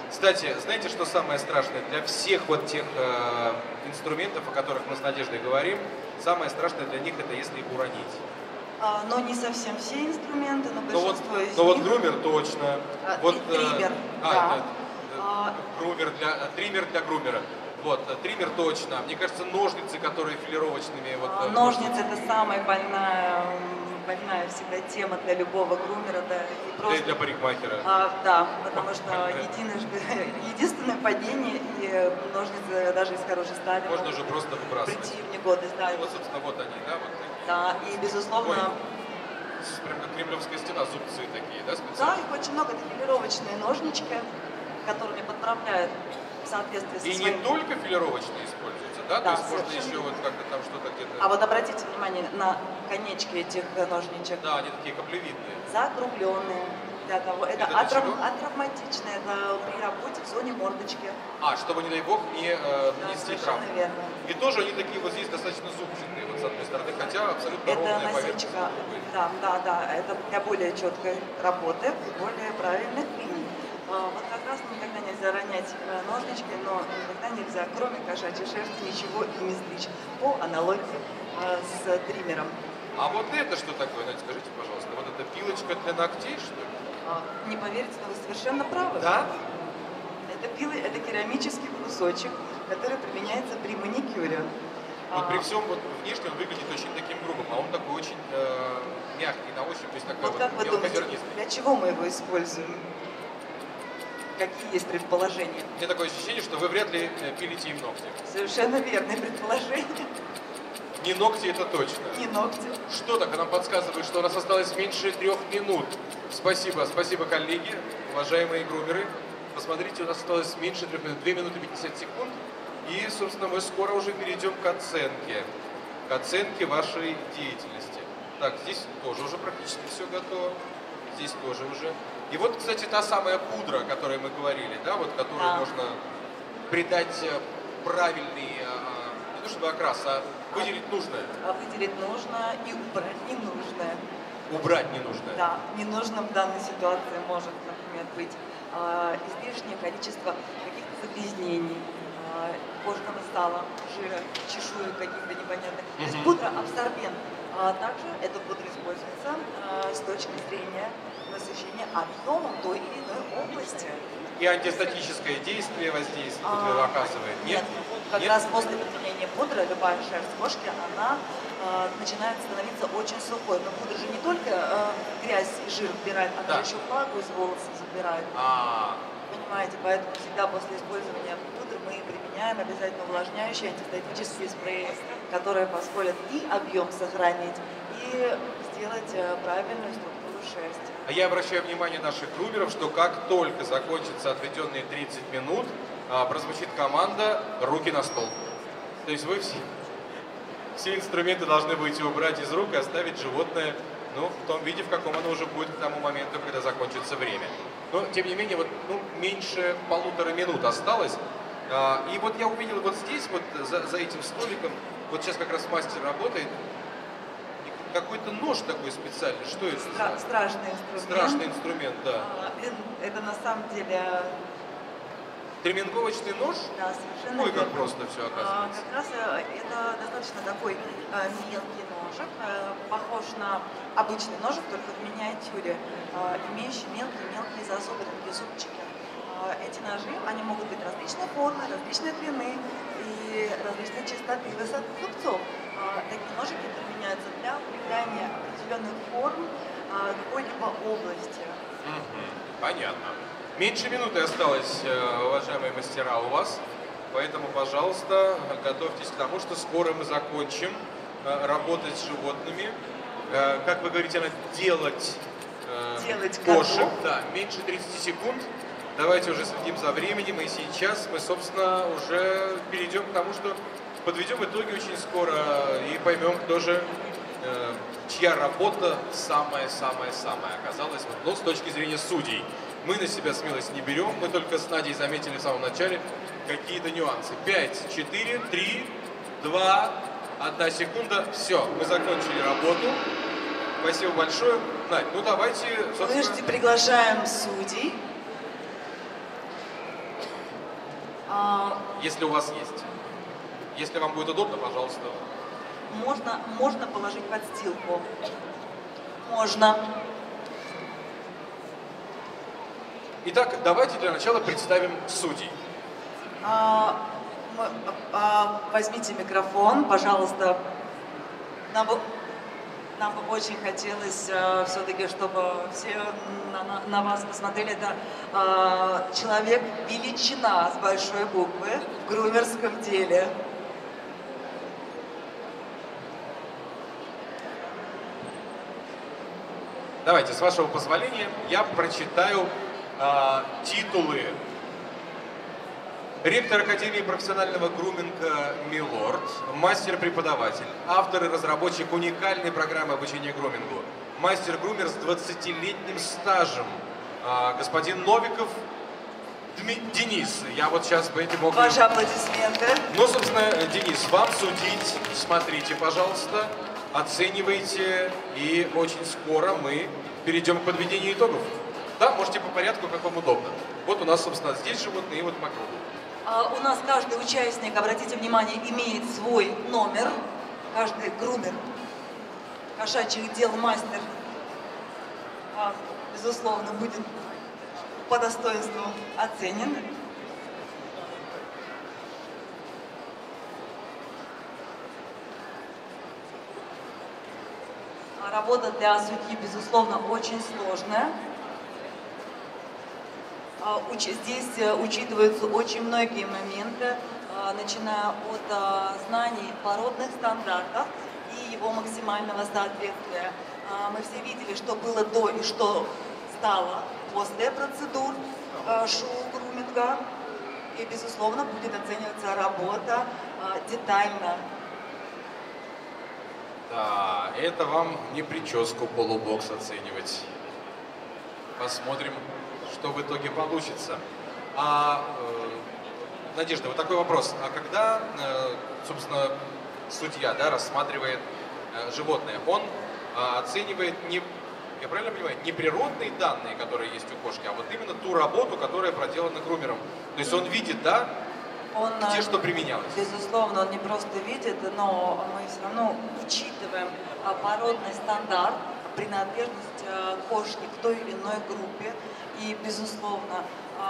[SPEAKER 1] Кстати, знаете, что самое страшное? Для всех вот тех э, инструментов, о которых мы с Надеждой говорим, самое страшное для них это если их уронить.
[SPEAKER 2] А, но не совсем все инструменты, но
[SPEAKER 1] Но вот,
[SPEAKER 2] большинство из
[SPEAKER 1] но вот
[SPEAKER 2] них.
[SPEAKER 1] грумер точно.
[SPEAKER 2] А,
[SPEAKER 1] вот,
[SPEAKER 2] и триммер,
[SPEAKER 1] э,
[SPEAKER 2] да.
[SPEAKER 1] а, это,
[SPEAKER 2] А,
[SPEAKER 1] э, грумер для, э, триммер для грумера. Вот, э, триммер точно. Мне кажется, ножницы, которые филировочными. Вот,
[SPEAKER 2] а,
[SPEAKER 1] э,
[SPEAKER 2] ножницы это самая больная, м, больная всегда тема для любого грумера, да. И
[SPEAKER 1] для,
[SPEAKER 2] просто,
[SPEAKER 1] для парикмахера.
[SPEAKER 2] а, да, потому что
[SPEAKER 1] Понятно.
[SPEAKER 2] единожды, единственное падение и ножницы даже из хорошей стали
[SPEAKER 1] Можно
[SPEAKER 2] могут
[SPEAKER 1] уже просто выбрасывать.
[SPEAKER 2] прийти в негодность, да.
[SPEAKER 1] Ну, вот, собственно, вот они, да? Вот, такие.
[SPEAKER 2] Да, и безусловно.
[SPEAKER 1] Ой, здесь прям как кремлевская стена, зубцы такие, да,
[SPEAKER 2] Да,
[SPEAKER 1] специальные?
[SPEAKER 2] их очень много, это филировочные ножнички, которыми подправляют в соответствии со
[SPEAKER 1] И
[SPEAKER 2] своим...
[SPEAKER 1] не только филировочные используются, да?
[SPEAKER 2] Да,
[SPEAKER 1] То есть можно
[SPEAKER 2] совершенно
[SPEAKER 1] еще вот как-то там что-то где-то...
[SPEAKER 2] А вот обратите внимание на конечки этих ножничек.
[SPEAKER 1] Да, они такие каплевидные.
[SPEAKER 2] Закругленные. Для того. Это,
[SPEAKER 1] Это для
[SPEAKER 2] атрав...
[SPEAKER 1] чего?
[SPEAKER 2] атравматично, это при работе в зоне мордочки.
[SPEAKER 1] А, чтобы, не дай бог, не э, нанести
[SPEAKER 2] Да,
[SPEAKER 1] травму.
[SPEAKER 2] совершенно верно.
[SPEAKER 1] И тоже они такие вот здесь достаточно зубчатые, вот с одной стороны, хотя абсолютно
[SPEAKER 2] Это
[SPEAKER 1] ровная поверхность.
[SPEAKER 2] насечка,
[SPEAKER 1] будет.
[SPEAKER 2] да, да, да, это для более четкой работы, более правильных линий. А, Вот как раз никогда нельзя ронять э, ножнички, но никогда нельзя, кроме кошачьей шерсти, ничего ими стричь, по аналогии э, с триммером.
[SPEAKER 1] А вот это что такое, Надя, скажите, пожалуйста, вот это пилочка для ногтей, что ли?
[SPEAKER 2] А, Не поверите, но вы совершенно правы.
[SPEAKER 1] Да?
[SPEAKER 2] Это пилы, это керамический брусочек, который применяется при маникюре.
[SPEAKER 1] Вот
[SPEAKER 2] А,
[SPEAKER 1] при всем вот внешне он выглядит очень таким грубым, а он такой очень э, мягкий на ощупь, то есть такой
[SPEAKER 2] Вот
[SPEAKER 1] вот
[SPEAKER 2] как вы думаете,
[SPEAKER 1] мелкозернистый.
[SPEAKER 2] для чего мы его используем? Какие есть предположения?
[SPEAKER 1] У меня такое ощущение, что вы вряд ли э, пилите им ногти.
[SPEAKER 2] Совершенно верные предположения.
[SPEAKER 1] Не ногти, это точно.
[SPEAKER 2] Не ногти.
[SPEAKER 1] Что так, нам подсказывает, что у нас осталось меньше трех минут. Спасибо, спасибо, коллеги, уважаемые грумеры. Посмотрите, у нас осталось меньше трех минут, две минуты пятьдесят секунд. И, собственно, мы скоро уже перейдем к оценке. К оценке вашей деятельности. Так, здесь тоже уже практически все готово. Здесь тоже уже. И вот, кстати, та самая пудра, о которой мы говорили, да, вот, которую
[SPEAKER 2] Да.
[SPEAKER 1] можно придать э, правильный, э, э, не то чтобы окрас, а выделить нужное.
[SPEAKER 2] А выделить нужно и убрать ненужное.
[SPEAKER 1] Убрать ненужное.
[SPEAKER 2] Да, ненужным в данной ситуации может, например, быть а, излишнее количество каких-то загрязнений, а, кожного сала, жира, чешуек каких-то непонятных. То есть
[SPEAKER 1] Мгм.
[SPEAKER 2] пудра абсорбент. А также эта пудра используется а, с точки зрения насыщения объемом той или иной области.
[SPEAKER 1] И антистатическое действие воздействие
[SPEAKER 2] А,
[SPEAKER 1] оказывает.
[SPEAKER 2] Нет, как
[SPEAKER 1] Нет?
[SPEAKER 2] раз после применения пудры любая шерсть кошки, она э, начинает становиться очень сухой. Но пудра же не только э, грязь и жир убирает, она
[SPEAKER 1] Да.
[SPEAKER 2] же еще влагу из волоса забирает.
[SPEAKER 1] А,
[SPEAKER 2] Понимаете, поэтому всегда после использования пудры мы применяем обязательно увлажняющие антистатические спреи, которые позволят и объем сохранить, и сделать э, правильную структуру шерсти.
[SPEAKER 1] а я обращаю внимание наших грумеров, что как только закончатся отведенные тридцать минут, а, прозвучит команда «Руки на стол». То есть вы все, все инструменты должны будете убрать из рук и оставить животное, ну, в том виде, в каком оно уже будет к тому моменту, когда закончится время. Но, тем не менее, вот, ну, меньше полутора минут осталось. А, и вот я увидел вот здесь, вот за, за этим столиком, вот сейчас как раз мастер работает, и какой-то нож такой специальный. Что это?
[SPEAKER 2] Стра-
[SPEAKER 1] за-
[SPEAKER 2] страшный инструмент.
[SPEAKER 1] Страшный инструмент, да.
[SPEAKER 2] А, э, Это на самом деле,
[SPEAKER 1] Треминговочный нож?
[SPEAKER 2] да, совершенно
[SPEAKER 1] Ой, как
[SPEAKER 2] верно.
[SPEAKER 1] просто все
[SPEAKER 2] А,
[SPEAKER 1] оказывается.
[SPEAKER 2] Как раз э, это достаточно такой э, мелкий ножик, э, похож на обычный ножик, только в миниатюре, э, имеющий мелкие-мелкие зазубы, такие зубчики. А, Эти ножи, они могут быть различной формы, различной длины и различной частоты и высоты зубцов. А, Такие ножики применяются для укрепления определенных форм а, какой-либо области.
[SPEAKER 1] Мгм, понятно. Меньше минуты осталось, э, уважаемые мастера, у вас. Поэтому, пожалуйста, готовьтесь к тому, что скоро мы закончим э, работать с животными. Э, Как вы говорите, надо делать, э,
[SPEAKER 2] Делать
[SPEAKER 1] кошек.
[SPEAKER 2] котов.
[SPEAKER 1] Да, меньше тридцати секунд. Давайте уже следим за временем. И сейчас мы, собственно, уже перейдем к тому, что подведем итоги очень скоро и поймем, кто же, э, чья работа самая-самая-самая оказалась, вот, ну, с точки зрения судей. Мы на себя смелость не берем, мы только с Надей заметили в самом начале какие-то нюансы. Пять, четыре, три, два, одна секунда. Все, мы закончили работу. Спасибо большое. Надь, ну давайте, собственно...
[SPEAKER 2] Мы же приглашаем судей. А,
[SPEAKER 1] Если у вас есть. Если вам будет удобно, пожалуйста.
[SPEAKER 2] Можно, можно положить подстилку. Можно.
[SPEAKER 1] Итак, давайте для начала представим судей.
[SPEAKER 2] А, мы, а, возьмите микрофон, пожалуйста. Нам бы, нам бы очень хотелось а, все-таки, чтобы все на, на, на вас посмотрели. Это а, человек величина с большой буквы в грумерском деле.
[SPEAKER 1] Давайте, с вашего позволения, я прочитаю э, титулы. Ректор Академии профессионального груминга Милорд, мастер-преподаватель, автор и разработчик уникальной программы обучения грумингу, мастер-грумер с двадцатилетним стажем, э, господин Новиков Дми Денис. Я вот сейчас по этим могу...
[SPEAKER 2] Ваши аплодисменты.
[SPEAKER 1] Ну, собственно, Денис, вам судить. Смотрите, пожалуйста, оценивайте, и очень скоро мы перейдем к подведению итогов. Да, можете по порядку, как вам удобно. Вот у нас, собственно, здесь животные, и вот по кругу.
[SPEAKER 2] А, у нас каждый участник, обратите внимание, имеет свой номер. Каждый грумер, кошачьих дел мастер, а, безусловно, будет по достоинству оценен. Работа для судьи, безусловно, очень сложная. Здесь учитываются очень многие моменты, начиная от знаний породных стандартов и его максимального соответствия. Мы все видели, что было до и что стало после процедур шоу-груминга. И, безусловно, будет оцениваться работа детально.
[SPEAKER 1] Да, это вам не прическу полубокс оценивать. Посмотрим, что в итоге получится. А, э, Надежда, вот такой вопрос. А когда, э, собственно, судья, да, рассматривает э, животное, он э, оценивает не, я правильно понимаю, не природные данные, которые есть у кошки, а вот именно ту работу, которая проделана грумером. То есть он видит, да,
[SPEAKER 2] Он,
[SPEAKER 1] где что применялось?
[SPEAKER 2] Безусловно, он не просто видит, но мы все равно учитываем породный стандарт, принадлежность кошки к той или иной группе. И, безусловно,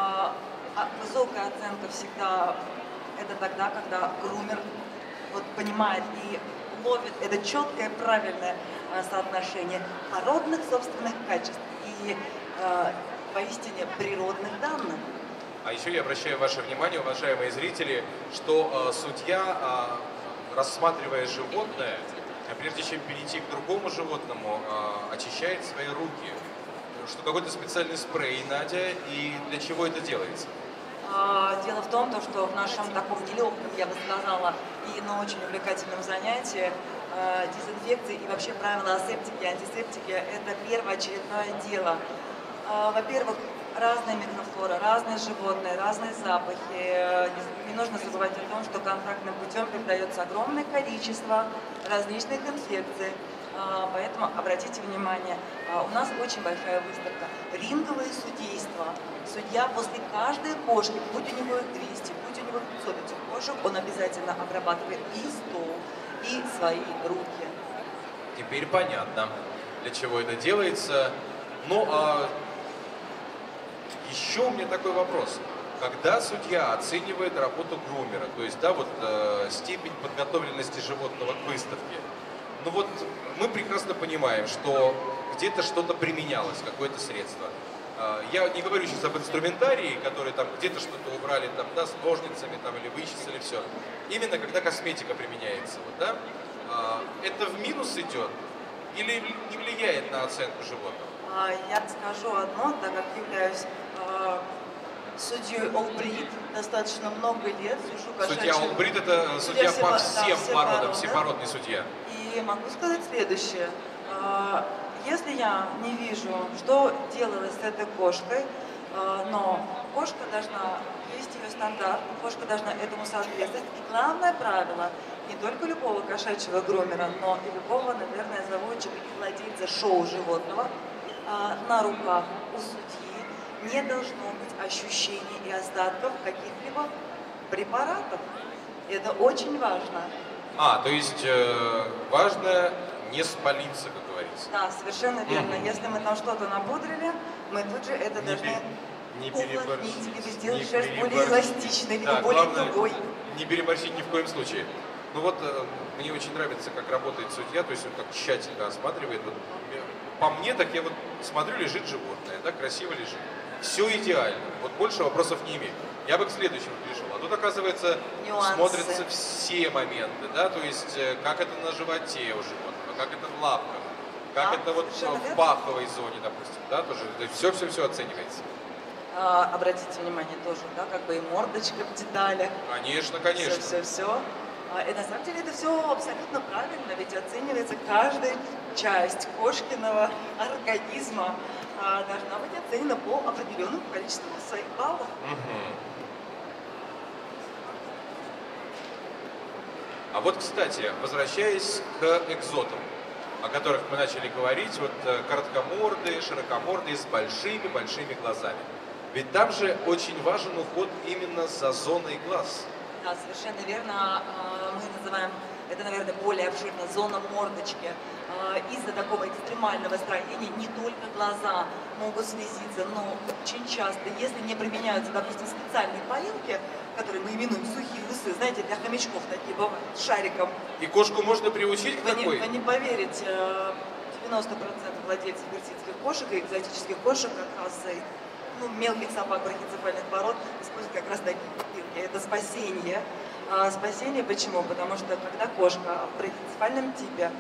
[SPEAKER 2] высокая оценка всегда это тогда, когда грумер вот понимает и ловит это четкое, правильное соотношение породных собственных качеств и поистине природных данных.
[SPEAKER 1] А еще я обращаю ваше внимание, уважаемые зрители, что э, судья, э, рассматривая животное, э, прежде чем перейти к другому животному, э, очищает свои руки. Что какой-то специальный спрей, Надя, и для чего это делается?
[SPEAKER 2] Дело в том, что в нашем таком нелегком, я бы сказала, и но очень увлекательном занятии э, дезинфекции и вообще правила асептики и антисептики – это первоочередное дело. Э, во-первых, разные микрофлоры, разные животные, разные запахи. Не, не нужно забывать о том, что контактным путем передается огромное количество различных инфекций. Поэтому обратите внимание, у нас очень большая выставка. Ринговое судейство. Судья после каждой кошки, будь у него двести, будь у него пятьсот этих кошек, он обязательно обрабатывает и стол, и свои руки.
[SPEAKER 1] Теперь понятно, для чего это делается. Ну, а еще у меня такой вопрос. Когда судья оценивает работу грумера, то есть, да, вот э, степень подготовленности животного к выставке, ну вот мы прекрасно понимаем, что где-то что-то применялось, какое-то средство. Э, я не говорю сейчас об инструментарии, которые там где-то что-то убрали, там, да, с ножницами там, или вычислили все. Именно когда косметика применяется, вот, да, э, это в минус идет или не влияет на оценку животного?
[SPEAKER 2] Я скажу одно, так как являюсь э, судьей Олбрит, достаточно много лет сужу кошачьих...
[SPEAKER 1] Судья Олбрит — это судья, судья по всем да, породам, породы. Всепородный судья.
[SPEAKER 2] И могу сказать следующее. Э, если я не вижу, что делалось с этой кошкой, э, но кошка должна, есть ее стандарт, кошка должна этому соответствовать. И главное правило не только любого кошачьего грумера, но и любого, наверное, заводчика и владельца шоу животного, на руках у судьи не должно быть ощущений и остатков каких-либо препаратов. Это очень важно.
[SPEAKER 1] А, то есть э, важно не спалиться, как говорится.
[SPEAKER 2] Да, совершенно верно.
[SPEAKER 1] Мгм.
[SPEAKER 2] Если мы там что-то напудрили, мы тут же это
[SPEAKER 1] Не
[SPEAKER 2] должны
[SPEAKER 1] пере- не
[SPEAKER 2] уплотнить,
[SPEAKER 1] переборщить,
[SPEAKER 2] либо сделать
[SPEAKER 1] не
[SPEAKER 2] шерсть более
[SPEAKER 1] переборщить.
[SPEAKER 2] эластичной, либо
[SPEAKER 1] Да,
[SPEAKER 2] более
[SPEAKER 1] главное,
[SPEAKER 2] тугой.
[SPEAKER 1] не переборщить ни в коем случае. Ну вот, э, мне очень нравится, как работает судья, то есть он как тщательно осматривает. Вот, э, по мне, так я вот смотрю, лежит животное, да, красиво лежит. Все идеально, вот больше вопросов не имею. Я бы к следующему перешел. А тут, оказывается,
[SPEAKER 2] Нюансы.
[SPEAKER 1] смотрятся все моменты, да, то есть э, как это на животе у животного, как это в лапках, как
[SPEAKER 2] Да,
[SPEAKER 1] это вот
[SPEAKER 2] совершенно
[SPEAKER 1] в
[SPEAKER 2] верно.
[SPEAKER 1] паховой зоне, допустим, да, тоже. Все-все-все оценивается.
[SPEAKER 2] А, обратите внимание тоже, да, как бы и мордочка в деталях.
[SPEAKER 1] Конечно, конечно.
[SPEAKER 2] Все-все-все. И на самом деле это все абсолютно правильно, ведь оценивается каждая часть кошкиного организма, а, должна быть оценена по определенному количеству своих баллов.
[SPEAKER 1] Мгм. А вот, кстати, возвращаясь к экзотам, о которых мы начали говорить, вот э, короткомордые, широкомордые, с большими-большими глазами. Ведь там же очень важен уход именно за зоной глаз.
[SPEAKER 2] Да, совершенно верно. А, Мы называем это, наверное, более обширно зона мордочки. А, Из-за такого экстремального строения не только глаза могут слезиться, но очень часто, если не применяются, допустим, специальные поилки, которые мы именуем сухие усы, знаете, для хомячков такие бывают, с шариком.
[SPEAKER 1] И кошку можно приучить к
[SPEAKER 2] Вы не,
[SPEAKER 1] такой?
[SPEAKER 2] вы не поверите, э, девяносто процентов владельцев персидских кошек и экзотических кошек как раз э, ну, мелких собак брахицефальных пород используют как раз такие поилки. Это спасение. А, спасение почему? Потому что когда кошка в брахицефальном типе,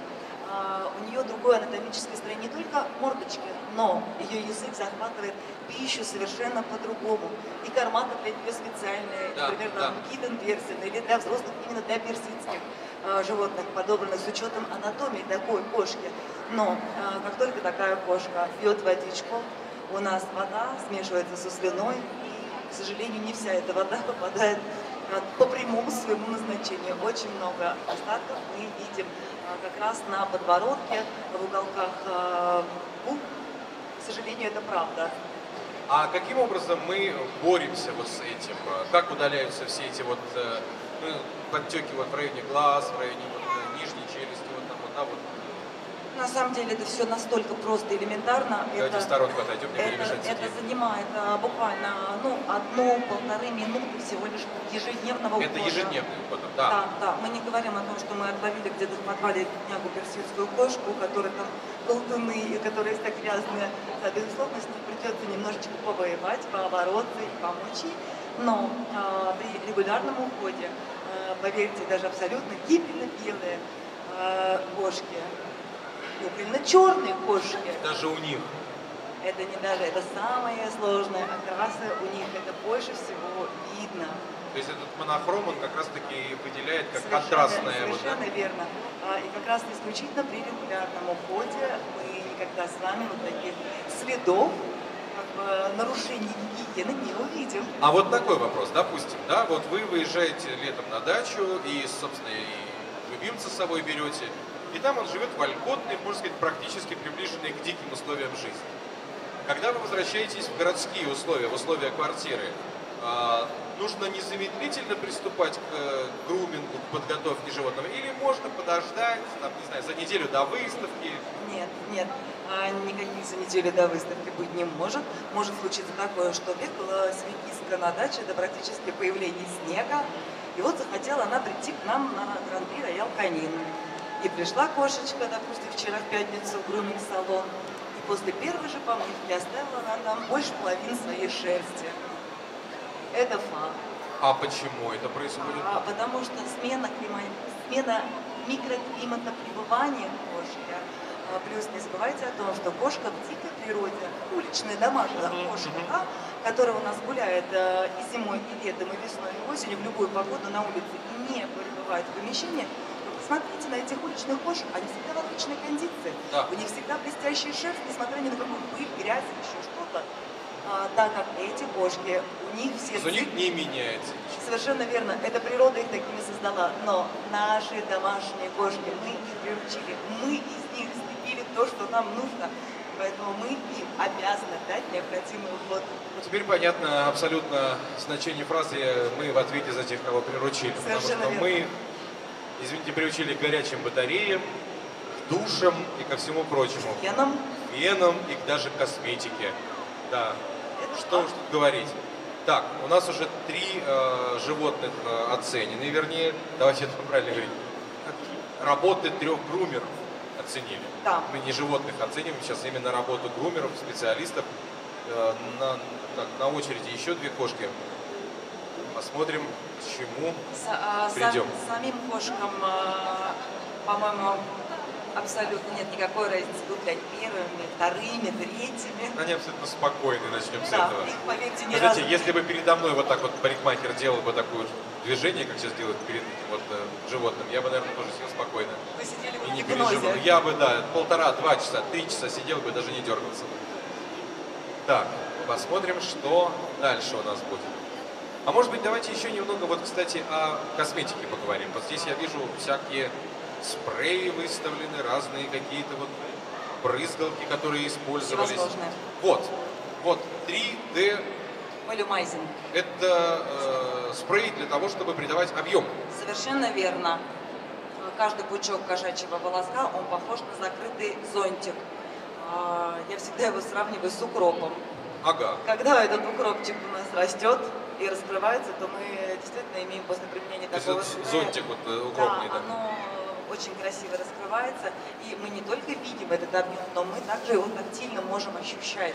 [SPEAKER 2] а, у нее другое анатомическое строение не только мордочки, но ее язык захватывает пищу совершенно по-другому. И карманы для нее специальные,
[SPEAKER 1] Да,
[SPEAKER 2] например,
[SPEAKER 1] да.
[SPEAKER 2] там Киден Версин или для взрослых, именно для персидских а, животных, подобраны с учетом анатомии такой кошки. Но а, как только такая кошка пьет водичку, у нас вода смешивается со слюной, и, к сожалению, не вся эта вода попадает а, по прямому своему назначению. Очень много остатков мы видим а, как раз на подбородке, в уголках а, губ. К сожалению, это правда.
[SPEAKER 1] А каким образом мы боремся вот с этим? Как удаляются все эти вот э, ну, подтеки вот в районе глаз, в районе вот, э, нижней челюсти, вот там вот, да, вот.
[SPEAKER 2] На самом деле это все настолько просто, элементарно.
[SPEAKER 1] Давайте
[SPEAKER 2] это,
[SPEAKER 1] в сторонку отойдем, не будем
[SPEAKER 2] это,
[SPEAKER 1] мешать
[SPEAKER 2] это
[SPEAKER 1] судье.
[SPEAKER 2] занимает а, буквально ну, одну-полторы минуты всего лишь ежедневного
[SPEAKER 1] Это
[SPEAKER 2] ухода.
[SPEAKER 1] ежедневный уход,
[SPEAKER 2] Да,
[SPEAKER 1] да.
[SPEAKER 2] да. Мы не говорим о том, что мы отловили где-то в подвале беднягу персидскую кошку, у которой там колдуны, и которая вся грязная. Да, безусловно, с ней придется немножечко повоевать, пообороться и помочь ей. Но а, при регулярном уходе, а, поверьте, даже абсолютно гибельно-белые а, кошки, купленно черные кошки.
[SPEAKER 1] Даже у них.
[SPEAKER 2] Это не даже, это самые сложные окрасы у них, это больше всего видно.
[SPEAKER 1] То есть этот монохром, он как раз-таки выделяет как
[SPEAKER 2] Совершенно-
[SPEAKER 1] контрастное. Вот, да?
[SPEAKER 2] Совершенно верно. А, И как раз исключительно при регулярном уходе мы никогда с вами вот таких следов как бы, нарушений гигиены не увидим.
[SPEAKER 1] А вот такой вопрос, допустим, да, вот вы выезжаете летом на дачу и, собственно, и любимца с собой берете, и там он живет вольготный, можно сказать, практически приближенный к диким условиям жизни. Когда вы возвращаетесь в городские условия, в условия квартиры, а, нужно незамедлительно приступать к э, грумингу, к подготовке животного, или можно подождать, там, не знаю, за неделю до выставки?
[SPEAKER 2] Нет, нет, а, никаких за неделю до выставки быть не может. Может случиться такое, что бегала свекистка на даче до практически появления снега, и вот захотела она прийти к нам на Гран-при Роял Канин. И пришла кошечка, допустим, вчера в пятницу в груминг-салон, и после первой же помывки оставила она там больше половины своей шерсти. Это факт.
[SPEAKER 1] А почему это происходит?
[SPEAKER 2] А, потому что смена, клима... смена микроклимата пребывания кошки. А, плюс не забывайте о том, что кошка в дикой природе, уличная домашняя кошка, да, которая у нас гуляет э, и зимой, и летом, и весной, и осенью, в любую погоду на улице и не пребывает в помещении, вы посмотрите на этих уличных кошек, они всегда в отличной кондиции.
[SPEAKER 1] Да.
[SPEAKER 2] У них всегда блестящая шерсть, несмотря ни на какую пыль, грязь, еще что-то. А, так как эти кошки, у них все...
[SPEAKER 1] У них не меняется ничего.
[SPEAKER 2] Совершенно верно. Это природа их такими создала. Но наши домашние кошки, мы их приучили, мы из них слепили то, что нам нужно. поэтому мы им обязаны дать необходимый уход.
[SPEAKER 1] Ну, теперь понятно абсолютно значение фразы «мы в ответе за тех, кого приручили».
[SPEAKER 2] Совершенно
[SPEAKER 1] Потому что
[SPEAKER 2] верно.
[SPEAKER 1] мы, извините, приучили к горячим батареям, к душам и ко всему прочему.
[SPEAKER 2] Феном.
[SPEAKER 1] Венам и даже косметике. Да.
[SPEAKER 2] Это
[SPEAKER 1] Что
[SPEAKER 2] факт.
[SPEAKER 1] уж тут говорить. Так, у нас уже три э, животных э, оценены, вернее, давайте это правильно говорить, работы трех грумеров оценили.
[SPEAKER 2] Да.
[SPEAKER 1] Мы не животных оцениваем, сейчас именно работу грумеров, специалистов. Э, на, так, на очереди еще две кошки. Посмотрим, к чему
[SPEAKER 2] С, а,
[SPEAKER 1] придем.
[SPEAKER 2] сам- самим кошкам, а, по-моему, абсолютно нет никакой разницы, будут ли они первыми, вторыми, третьими.
[SPEAKER 1] Они абсолютно спокойны, начнем с
[SPEAKER 2] Да,
[SPEAKER 1] этого.
[SPEAKER 2] их, поверьте, ни
[SPEAKER 1] Вы
[SPEAKER 2] разу.
[SPEAKER 1] знаете, если бы передо мной вот так вот парикмахер делал бы такое вот движение, как сейчас делают перед этим вот э, животным, я бы, наверное, тоже сидел спокойно.
[SPEAKER 2] Вы сидели бы
[SPEAKER 1] И
[SPEAKER 2] в
[SPEAKER 1] не
[SPEAKER 2] гипнозе.
[SPEAKER 1] переживал. Я бы, да, полтора-два часа, три часа сидел бы, даже не дергался бы. Так, посмотрим, что дальше у нас будет. А может быть, давайте еще немного, вот, кстати, о косметике поговорим. Вот здесь я вижу всякие спреи выставлены, разные какие-то вот брызгалки, которые использовались.
[SPEAKER 2] Всевозможные.
[SPEAKER 1] Вот, вот, три дэ
[SPEAKER 2] Волюмайзинг.
[SPEAKER 1] это э, спрей для того, чтобы придавать объем.
[SPEAKER 2] Совершенно верно. Каждый пучок кошачьего волоска, он похож на закрытый зонтик. А, Я всегда его сравниваю с укропом.
[SPEAKER 1] Ага.
[SPEAKER 2] Когда этот укропчик у нас растет и раскрывается, то мы действительно имеем после применения
[SPEAKER 1] То есть
[SPEAKER 2] такого
[SPEAKER 1] этот
[SPEAKER 2] спрея,
[SPEAKER 1] зонтик вот э, укропный,
[SPEAKER 2] да,
[SPEAKER 1] да?
[SPEAKER 2] оно очень красиво раскрывается, и мы не только видим этот объем, но мы также его тактильно можем ощущать.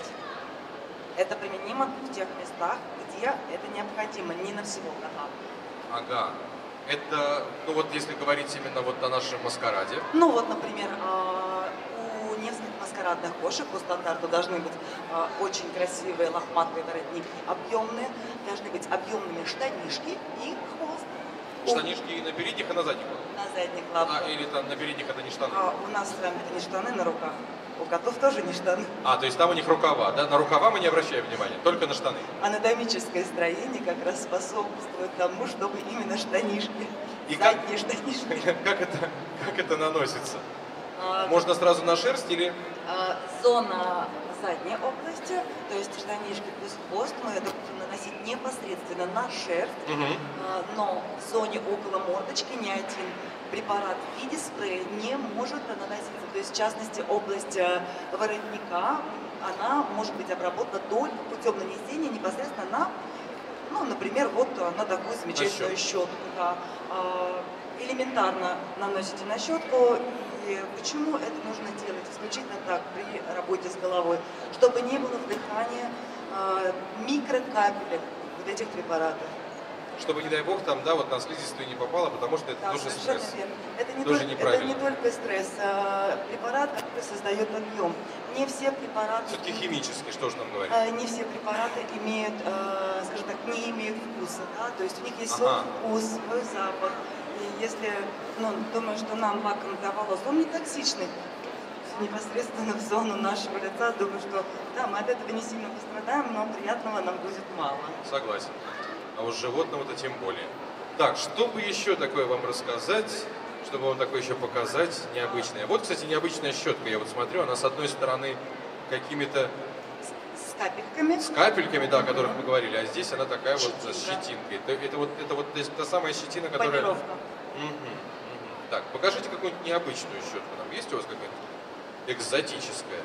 [SPEAKER 2] Это применимо в тех местах, где это необходимо, не на всего кота.
[SPEAKER 1] Ага. Это, ну вот если говорить именно вот о нашем маскараде.
[SPEAKER 2] Ну вот, например, а, у нескольких маскарадных кошек по стандарту должны быть а, очень красивые лохматые воротники, объемные, должны быть объемными штанишки и хвост. У-
[SPEAKER 1] Штанишки на передних и на задних.
[SPEAKER 2] На задних лапах.
[SPEAKER 1] А, или там на передних это не штаны.
[SPEAKER 2] А, у нас с вами это не штаны на руках, у котов тоже не штаны.
[SPEAKER 1] А, то есть там у них рукава, да? На рукава мы не обращаем внимания, только на штаны.
[SPEAKER 2] Анатомическое строение как раз способствует тому, чтобы именно штанишки,
[SPEAKER 1] И как-
[SPEAKER 2] задние штанишки.
[SPEAKER 1] Как это, как это наносится?
[SPEAKER 2] А,
[SPEAKER 1] Можно сразу на шерсть или...
[SPEAKER 2] А, Зона задней области, то есть штанишки плюс хвост, мы это будем наносить непосредственно на шерсть,
[SPEAKER 1] Мгм.
[SPEAKER 2] а, но в зоне около мордочки ни один препарат в виде спрея не может наноситься. То есть, в частности, область э, воротника, она может быть обработана только путем нанесения непосредственно на, ну, например, вот э, на такую замечательную
[SPEAKER 1] щетку.
[SPEAKER 2] щетку. Да. А, Элементарно наносите на щетку. И почему это нужно делать исключительно так при работе с головой? Чтобы не было вдыхания э, микрокапелек вот этих препаратов.
[SPEAKER 1] Чтобы, не дай бог, там, да, вот на слизистую не попало, потому что это
[SPEAKER 2] Да,
[SPEAKER 1] тоже
[SPEAKER 2] совершенно
[SPEAKER 1] стресс.
[SPEAKER 2] верно. Это не,
[SPEAKER 1] Тоже
[SPEAKER 2] только, это
[SPEAKER 1] неправильно.
[SPEAKER 2] не только стресс. а, Препарат, который создает объем. Не все препараты,
[SPEAKER 1] Все-таки химически, что же нам говорить?
[SPEAKER 2] а, не все препараты имеют, а, скажем так, не имеют вкуса. Да? То есть у них есть
[SPEAKER 1] Ага.
[SPEAKER 2] свой вкус, свой запах. И если, ну, думаю, что нам лаком давалось, он не токсичный непосредственно в зону нашего лица, думаю, что да, мы от этого не сильно пострадаем, но приятного нам будет мало.
[SPEAKER 1] Согласен. А уж животного-то тем более. Так, что бы еще такое вам рассказать, чтобы вам такое еще показать необычное? Вот, кстати, необычная щетка, я вот смотрю, она с одной стороны какими-то
[SPEAKER 2] С капельками.
[SPEAKER 1] с капельками, да, о которых мы говорили, а здесь она такая вот с
[SPEAKER 2] Щетинка.
[SPEAKER 1] щетинкой. Это, это вот, это вот то есть та самая щетина, которая...
[SPEAKER 2] Полировка.
[SPEAKER 1] Мгм, мгм. Так, покажите какую-нибудь необычную щетку нам. Есть у вас какая-то экзотическая?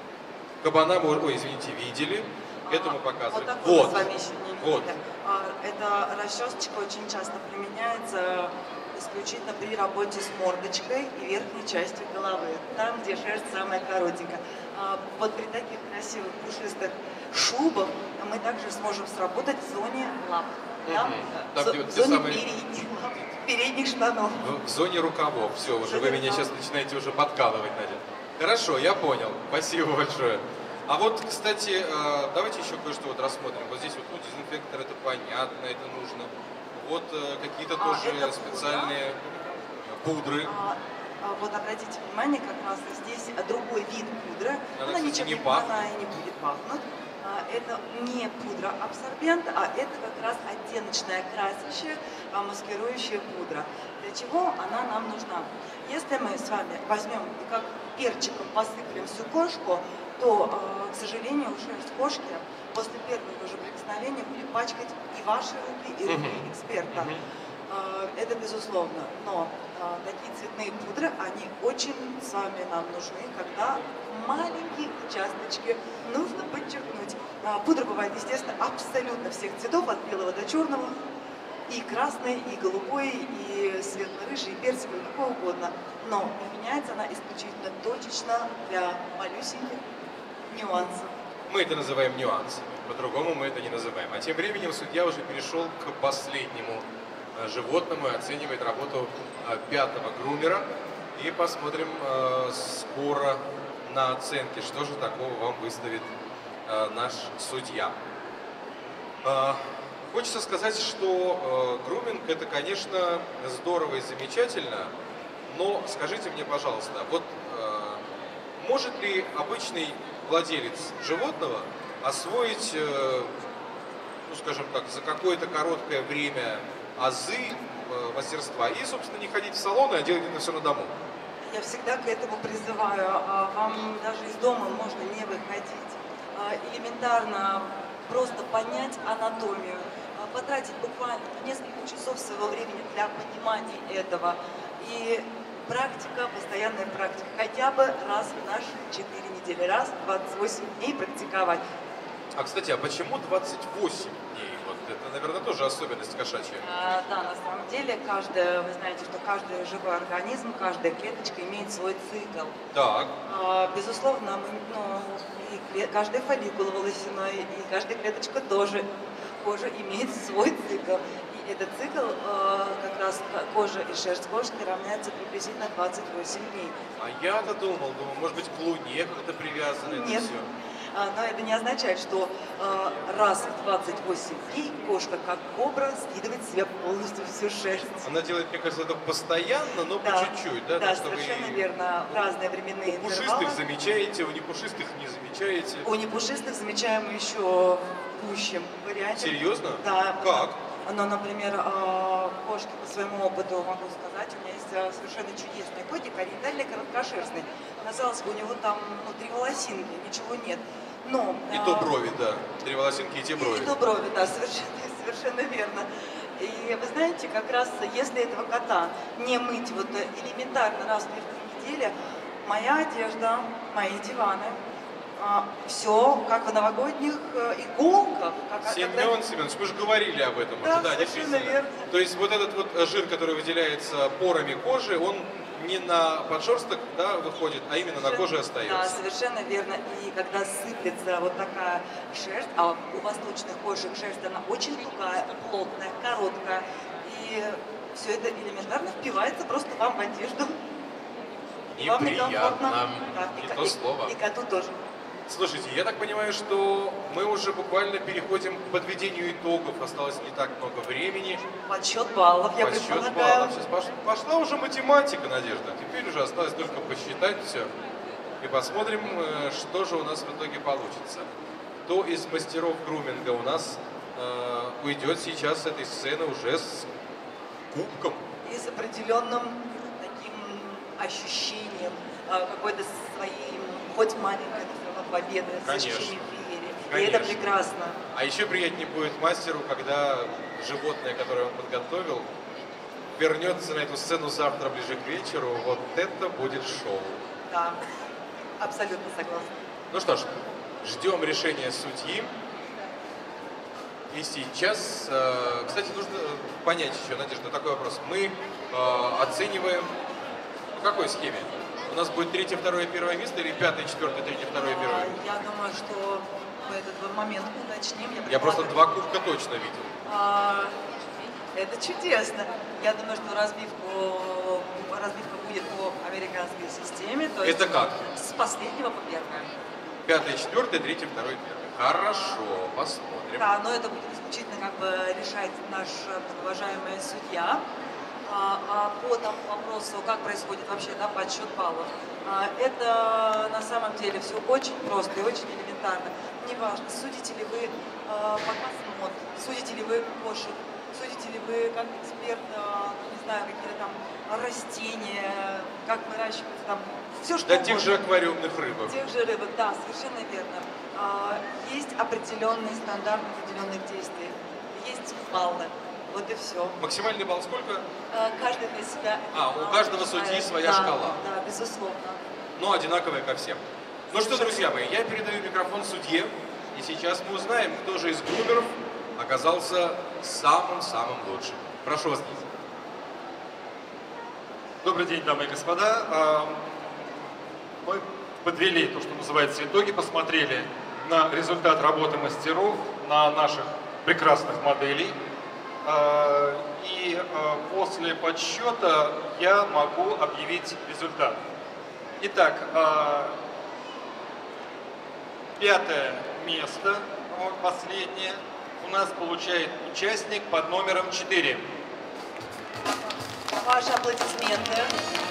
[SPEAKER 1] Кабана мы, ой, извините, видели. Это мы показывали.
[SPEAKER 2] Вот такой
[SPEAKER 1] Вот.
[SPEAKER 2] мы с вами еще не
[SPEAKER 1] Вот.
[SPEAKER 2] видели. А, Эта расчесочка очень часто применяется исключительно при работе с мордочкой и верхней частью головы, там, где шерсть самая коротенькая. А Вот при таких красивых пушистых шубах мы также сможем сработать в зоне лап. Там,
[SPEAKER 1] Мгм.
[SPEAKER 2] э,
[SPEAKER 1] Там,
[SPEAKER 2] в
[SPEAKER 1] где
[SPEAKER 2] зо-
[SPEAKER 1] вот
[SPEAKER 2] в
[SPEAKER 1] те
[SPEAKER 2] зоне
[SPEAKER 1] самые-
[SPEAKER 2] передних лап, передних штанов.
[SPEAKER 1] В, в зоне рукавов. Все, уже
[SPEAKER 2] зоне
[SPEAKER 1] вы меня
[SPEAKER 2] рукавов.
[SPEAKER 1] сейчас начинаете уже подкалывать, Надя. Хорошо, я понял. Спасибо большое. А вот, кстати, э, давайте еще кое-что вот рассмотрим. Вот здесь вот, ну, дезинфектор, это понятно, это нужно. Вот э, какие-то
[SPEAKER 2] А,
[SPEAKER 1] тоже
[SPEAKER 2] это пудра.
[SPEAKER 1] специальные пудры.
[SPEAKER 2] А, а Вот обратите внимание, как раз здесь другой вид пудры.
[SPEAKER 1] Она,
[SPEAKER 2] Она
[SPEAKER 1] кстати,
[SPEAKER 2] ничем
[SPEAKER 1] не
[SPEAKER 2] не,
[SPEAKER 1] пахнет.
[SPEAKER 2] она и не будет пахнуть. А, Это не пудра-абсорбент, а это как как раз оттеночная красящая, а, маскирующая пудра. Для чего она нам нужна? Если мы с вами возьмем и как перчиком посыплем всю кошку, то, э, к сожалению, шерсть кошки после первого же прикосновения будет пачкать и ваши руки, и руки
[SPEAKER 1] Мгм.
[SPEAKER 2] эксперта.
[SPEAKER 1] Мгм.
[SPEAKER 2] Э, Это безусловно. Но э, такие цветные пудры, они очень с вами нам нужны, когда маленькие участочки нужно подчеркнуть. А, Пудра бывает, естественно, абсолютно всех цветов, от белого до черного. И красный, и голубой, и светло-рыжий, и персиковый, какой угодно. Но применяется она исключительно точечно для малюсеньких нюансов.
[SPEAKER 1] Мы это называем нюансами, по-другому мы это не называем. А тем временем судья уже перешел к последнему э, животному и оценивает работу э, пятого грумера. И посмотрим э, скоро на оценки, что же такого вам выставит э, наш судья. Э, Хочется сказать, что э, груминг это, конечно, здорово и замечательно, но скажите мне, пожалуйста, вот э, может ли обычный владелец животного освоить, э, ну, скажем так, за какое-то короткое время азы э, мастерства и, собственно, не ходить в салоны, а делать это все на дому?
[SPEAKER 2] Я всегда к этому призываю. А, Вам даже из дома можно не выходить. А, Элементарно просто понять анатомию, а, потратить буквально несколько часов своего времени для понимания этого. И практика, постоянная практика, хотя бы раз в наши четыре недели, раз в двадцать восемь дней практиковать.
[SPEAKER 1] А, кстати, а почему двадцать восемь дней? Вот это, наверное, тоже особенность кошачья.
[SPEAKER 2] А, Да, на самом деле, каждая, вы знаете, что каждый живой организм, каждая клеточка имеет свой цикл.
[SPEAKER 1] Так,
[SPEAKER 2] А, Безусловно, мы, ну, и кле- каждый фолликул волосяной, и каждая клеточка тоже кожа имеет свой цикл. И этот цикл, э, как раз ко- кожа и шерсть кошки равняется приблизительно двадцать восемь дней.
[SPEAKER 1] а я-то думал, думал, может быть, к Луне как-то привязано это
[SPEAKER 2] Нет.
[SPEAKER 1] все.
[SPEAKER 2] А, Но это не означает, что э, раз в двадцать восемь дней кошка, как кобра, скидывает с себя полностью всю шерсть.
[SPEAKER 1] Она делает, мне кажется, это постоянно, но по
[SPEAKER 2] Да,
[SPEAKER 1] чуть-чуть, да?
[SPEAKER 2] да,
[SPEAKER 1] так, чтобы
[SPEAKER 2] совершенно
[SPEAKER 1] и
[SPEAKER 2] верно. В разные временные
[SPEAKER 1] У пушистых
[SPEAKER 2] интервалы.
[SPEAKER 1] замечаете, у непушистых не замечаете.
[SPEAKER 2] У непушистых замечаем еще в пущем варианте.
[SPEAKER 1] Серьезно?
[SPEAKER 2] Да.
[SPEAKER 1] Как?
[SPEAKER 2] Но, например, э, кошки по своему опыту могу сказать, у меня есть э, совершенно чудесный котик, ориентальный короткошерстный. Казалось бы, у него там ну, три волосинки, ничего нет. Но,
[SPEAKER 1] И
[SPEAKER 2] э,
[SPEAKER 1] то брови, да. Три волосинки и те
[SPEAKER 2] и,
[SPEAKER 1] брови.
[SPEAKER 2] и то брови, да, совершенно, совершенно верно. И вы знаете, как раз если этого кота не мыть вот э, элементарно раз в две недели, моя одежда, мои диваны, все как в новогодних э, иголках. Как, когда-
[SPEAKER 1] Семен Семенович, мы же говорили об этом.
[SPEAKER 2] Да,
[SPEAKER 1] уже, да,
[SPEAKER 2] совершенно
[SPEAKER 1] действительно.
[SPEAKER 2] верно.
[SPEAKER 1] То есть вот этот вот э, жир, который выделяется порами кожи, он не на подшерсток, да, выходит, а именно на коже
[SPEAKER 2] Да,
[SPEAKER 1] остается.
[SPEAKER 2] совершенно верно. И когда сыплется вот такая шерсть, а у восточных кошек шерсть, она очень тугая, плотная, короткая. И все это элементарно впивается просто вам в одежду. И вам некомфортно.
[SPEAKER 1] Неприятно.
[SPEAKER 2] Да,
[SPEAKER 1] Не
[SPEAKER 2] и ко-
[SPEAKER 1] то
[SPEAKER 2] и-
[SPEAKER 1] слово.
[SPEAKER 2] И коту тоже.
[SPEAKER 1] Слушайте, я так понимаю, что мы уже буквально переходим к подведению итогов. Осталось не так много времени.
[SPEAKER 2] Подсчет баллов, я
[SPEAKER 1] Подсчет
[SPEAKER 2] предполагаю.
[SPEAKER 1] баллов. Сейчас пош- пошла уже математика, Надежда. Теперь уже осталось только посчитать все. И посмотрим, э, что же у нас в итоге получится. Кто из мастеров груминга у нас э, уйдет сейчас с этой сцены уже с кубком?
[SPEAKER 2] И с определенным таким ощущением а, какой-то своей, хоть маленькой, но всё равно победы, с
[SPEAKER 1] Конечно.
[SPEAKER 2] ощущением феерии. И
[SPEAKER 1] Конечно.
[SPEAKER 2] это прекрасно.
[SPEAKER 1] А еще приятнее будет мастеру, когда животное, которое он подготовил, вернется на эту сцену завтра ближе к вечеру. Вот это будет шоу.
[SPEAKER 2] Да, абсолютно согласна.
[SPEAKER 1] Ну что ж, ждем решения судьи. И сейчас, э, кстати, нужно понять еще, Надежда, такой вопрос. Мы э, оцениваем по какой схеме? У нас будет третье, второе, первое место или пятое, четвертое, третье, второе,
[SPEAKER 2] А,
[SPEAKER 1] первое?
[SPEAKER 2] Я думаю, что мы этот момент уточним.
[SPEAKER 1] Я просто
[SPEAKER 2] предполагаю.
[SPEAKER 1] два кубка точно видел.
[SPEAKER 2] А, Это чудесно. Я думаю, что разбивку, разбивка будет по американской системе. То есть
[SPEAKER 1] Это как?
[SPEAKER 2] с последнего по первое.
[SPEAKER 1] Пятое, четвертое, третье, второе, первое. Хорошо, посмотрим.
[SPEAKER 2] Да, но это будет исключительно как бы решать наш многоуважаемый судья. А, а по тому вопросу, как происходит вообще, да, подсчет баллов, а, это на самом деле все очень просто и очень элементарно. Неважно, судите ли вы а, по классу мод, судите ли вы кошек, судите ли вы как эксперт, а, не знаю, какие-то там растения, как выращивать там, все что
[SPEAKER 1] Да
[SPEAKER 2] угодно.
[SPEAKER 1] тех же аквариумных рыбок.
[SPEAKER 2] Тех же рыбок, да, совершенно верно. А, есть определенный стандарт определенных действий, есть баллы. Вот и все.
[SPEAKER 1] Максимальный балл сколько?
[SPEAKER 2] Каждый для себя.
[SPEAKER 1] А, у каждого судьи своя
[SPEAKER 2] да,
[SPEAKER 1] шкала.
[SPEAKER 2] Да, безусловно.
[SPEAKER 1] Но одинаковая ко всем. Ну что, друзья мои, я передаю микрофон судье. И сейчас мы узнаем, кто же из грумеров оказался самым-самым лучшим. Прошу вас, Денис.
[SPEAKER 4] Добрый день, дамы и господа. Мы подвели то, что называется, итоги, посмотрели на результат работы мастеров, на наших прекрасных моделей. И после подсчета я могу объявить результат. Итак, пятое место, вот последнее, у нас получает участник под номером четыре.
[SPEAKER 2] Ваши аплодисменты.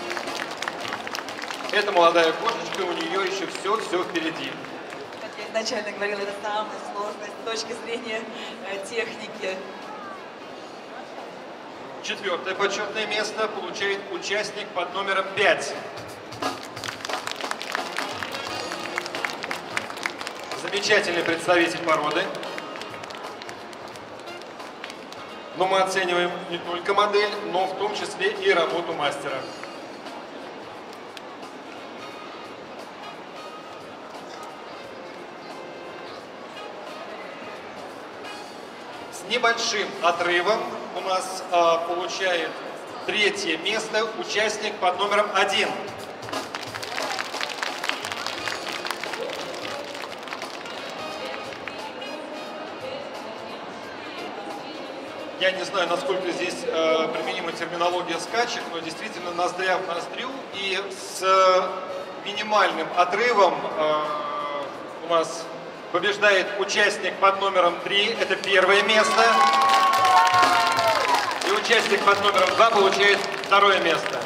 [SPEAKER 4] Это молодая кошечка, у нее еще все-все впереди.
[SPEAKER 2] Как я изначально говорила, это самая сложная с точки зрения э, техники.
[SPEAKER 4] Четвертое почетное место получает участник под номером пять. Замечательный представитель породы. Но мы оцениваем не только модель, но в том числе и работу мастера. С небольшим отрывом у нас а, получает третье место участник под номером один. Я не знаю, насколько здесь э, применима терминология скачек, но действительно ноздря в ноздрю, и с э, минимальным отрывом э, у нас побеждает участник под номером три, это первое место, и участник под номером два получает второе место.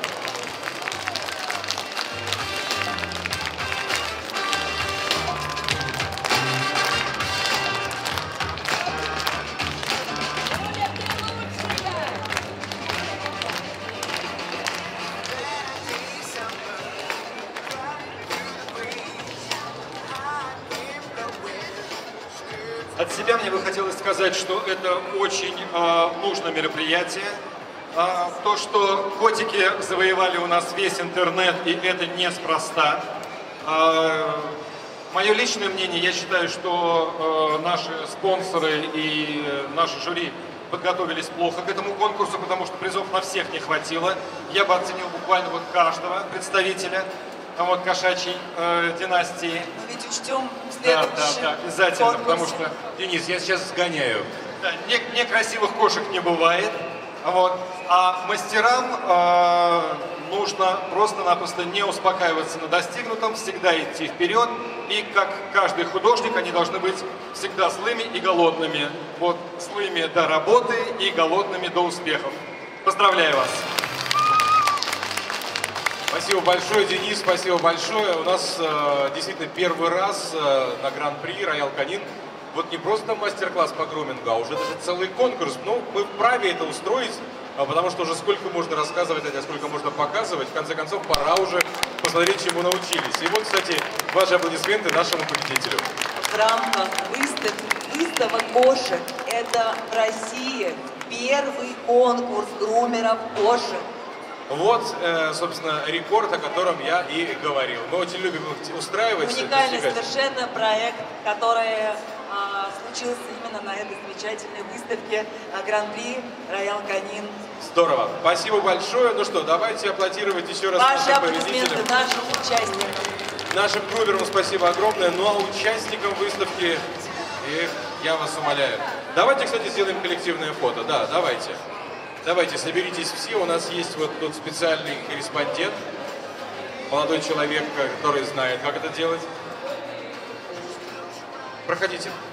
[SPEAKER 4] От себя мне бы хотелось сказать, что это очень э, нужное мероприятие. Э, то, что котики завоевали у нас весь интернет, и это неспроста. Э, мое личное мнение, я считаю, что э, наши спонсоры и э, наши жюри подготовились плохо к этому конкурсу, потому что призов на всех не хватило. Я бы оценил буквально вот каждого представителя вот, кошачьей э, династии.
[SPEAKER 2] Но ведь учтем
[SPEAKER 4] Да,
[SPEAKER 2] следующий
[SPEAKER 4] да, да, обязательно,
[SPEAKER 2] конкурс.
[SPEAKER 4] потому что,
[SPEAKER 1] Денис, я сейчас сгоняю.
[SPEAKER 4] да, не- некрасивых кошек не бывает. Вот. А мастерам э, нужно просто-напросто не успокаиваться на достигнутом, всегда идти вперед. И как каждый художник, они должны быть всегда злыми и голодными. Вот, злыми до работы и голодными до успехов. Поздравляю вас!
[SPEAKER 1] Спасибо большое, Денис, спасибо большое. У нас э, действительно первый раз э, на Гран-при Роял Канин. Вот не просто мастер-класс по грумингу, а уже даже целый конкурс. Ну, мы вправе это устроить, а, потому что уже сколько можно рассказывать, а сколько можно показывать. В конце концов, пора уже посмотреть, чему научились. И вот, кстати, ваши аплодисменты нашему победителю.
[SPEAKER 2] В рамках выстав... выставок кошек это в России первый конкурс грумеров кошек.
[SPEAKER 1] Вот, э, собственно, рекорд, о котором я и говорил. Мы очень любим их устраивать.
[SPEAKER 2] Уникальный
[SPEAKER 1] достигать.
[SPEAKER 2] совершенно проект, который а, случился именно на этой замечательной выставке а, Гран-при Роял Канин.
[SPEAKER 1] Здорово. Спасибо большое. Ну что, давайте аплодировать еще раз
[SPEAKER 2] Ваши
[SPEAKER 1] нашим
[SPEAKER 2] аплодисменты
[SPEAKER 1] победителям.
[SPEAKER 2] нашим участникам.
[SPEAKER 1] Нашим грумерам спасибо огромное. Ну а участникам выставки, их, я вас умоляю. Давайте, кстати, сделаем коллективное фото. Да, давайте. Давайте, соберитесь все. У нас есть вот тут специальный корреспондент, молодой человек, который знает, как это делать. Проходите.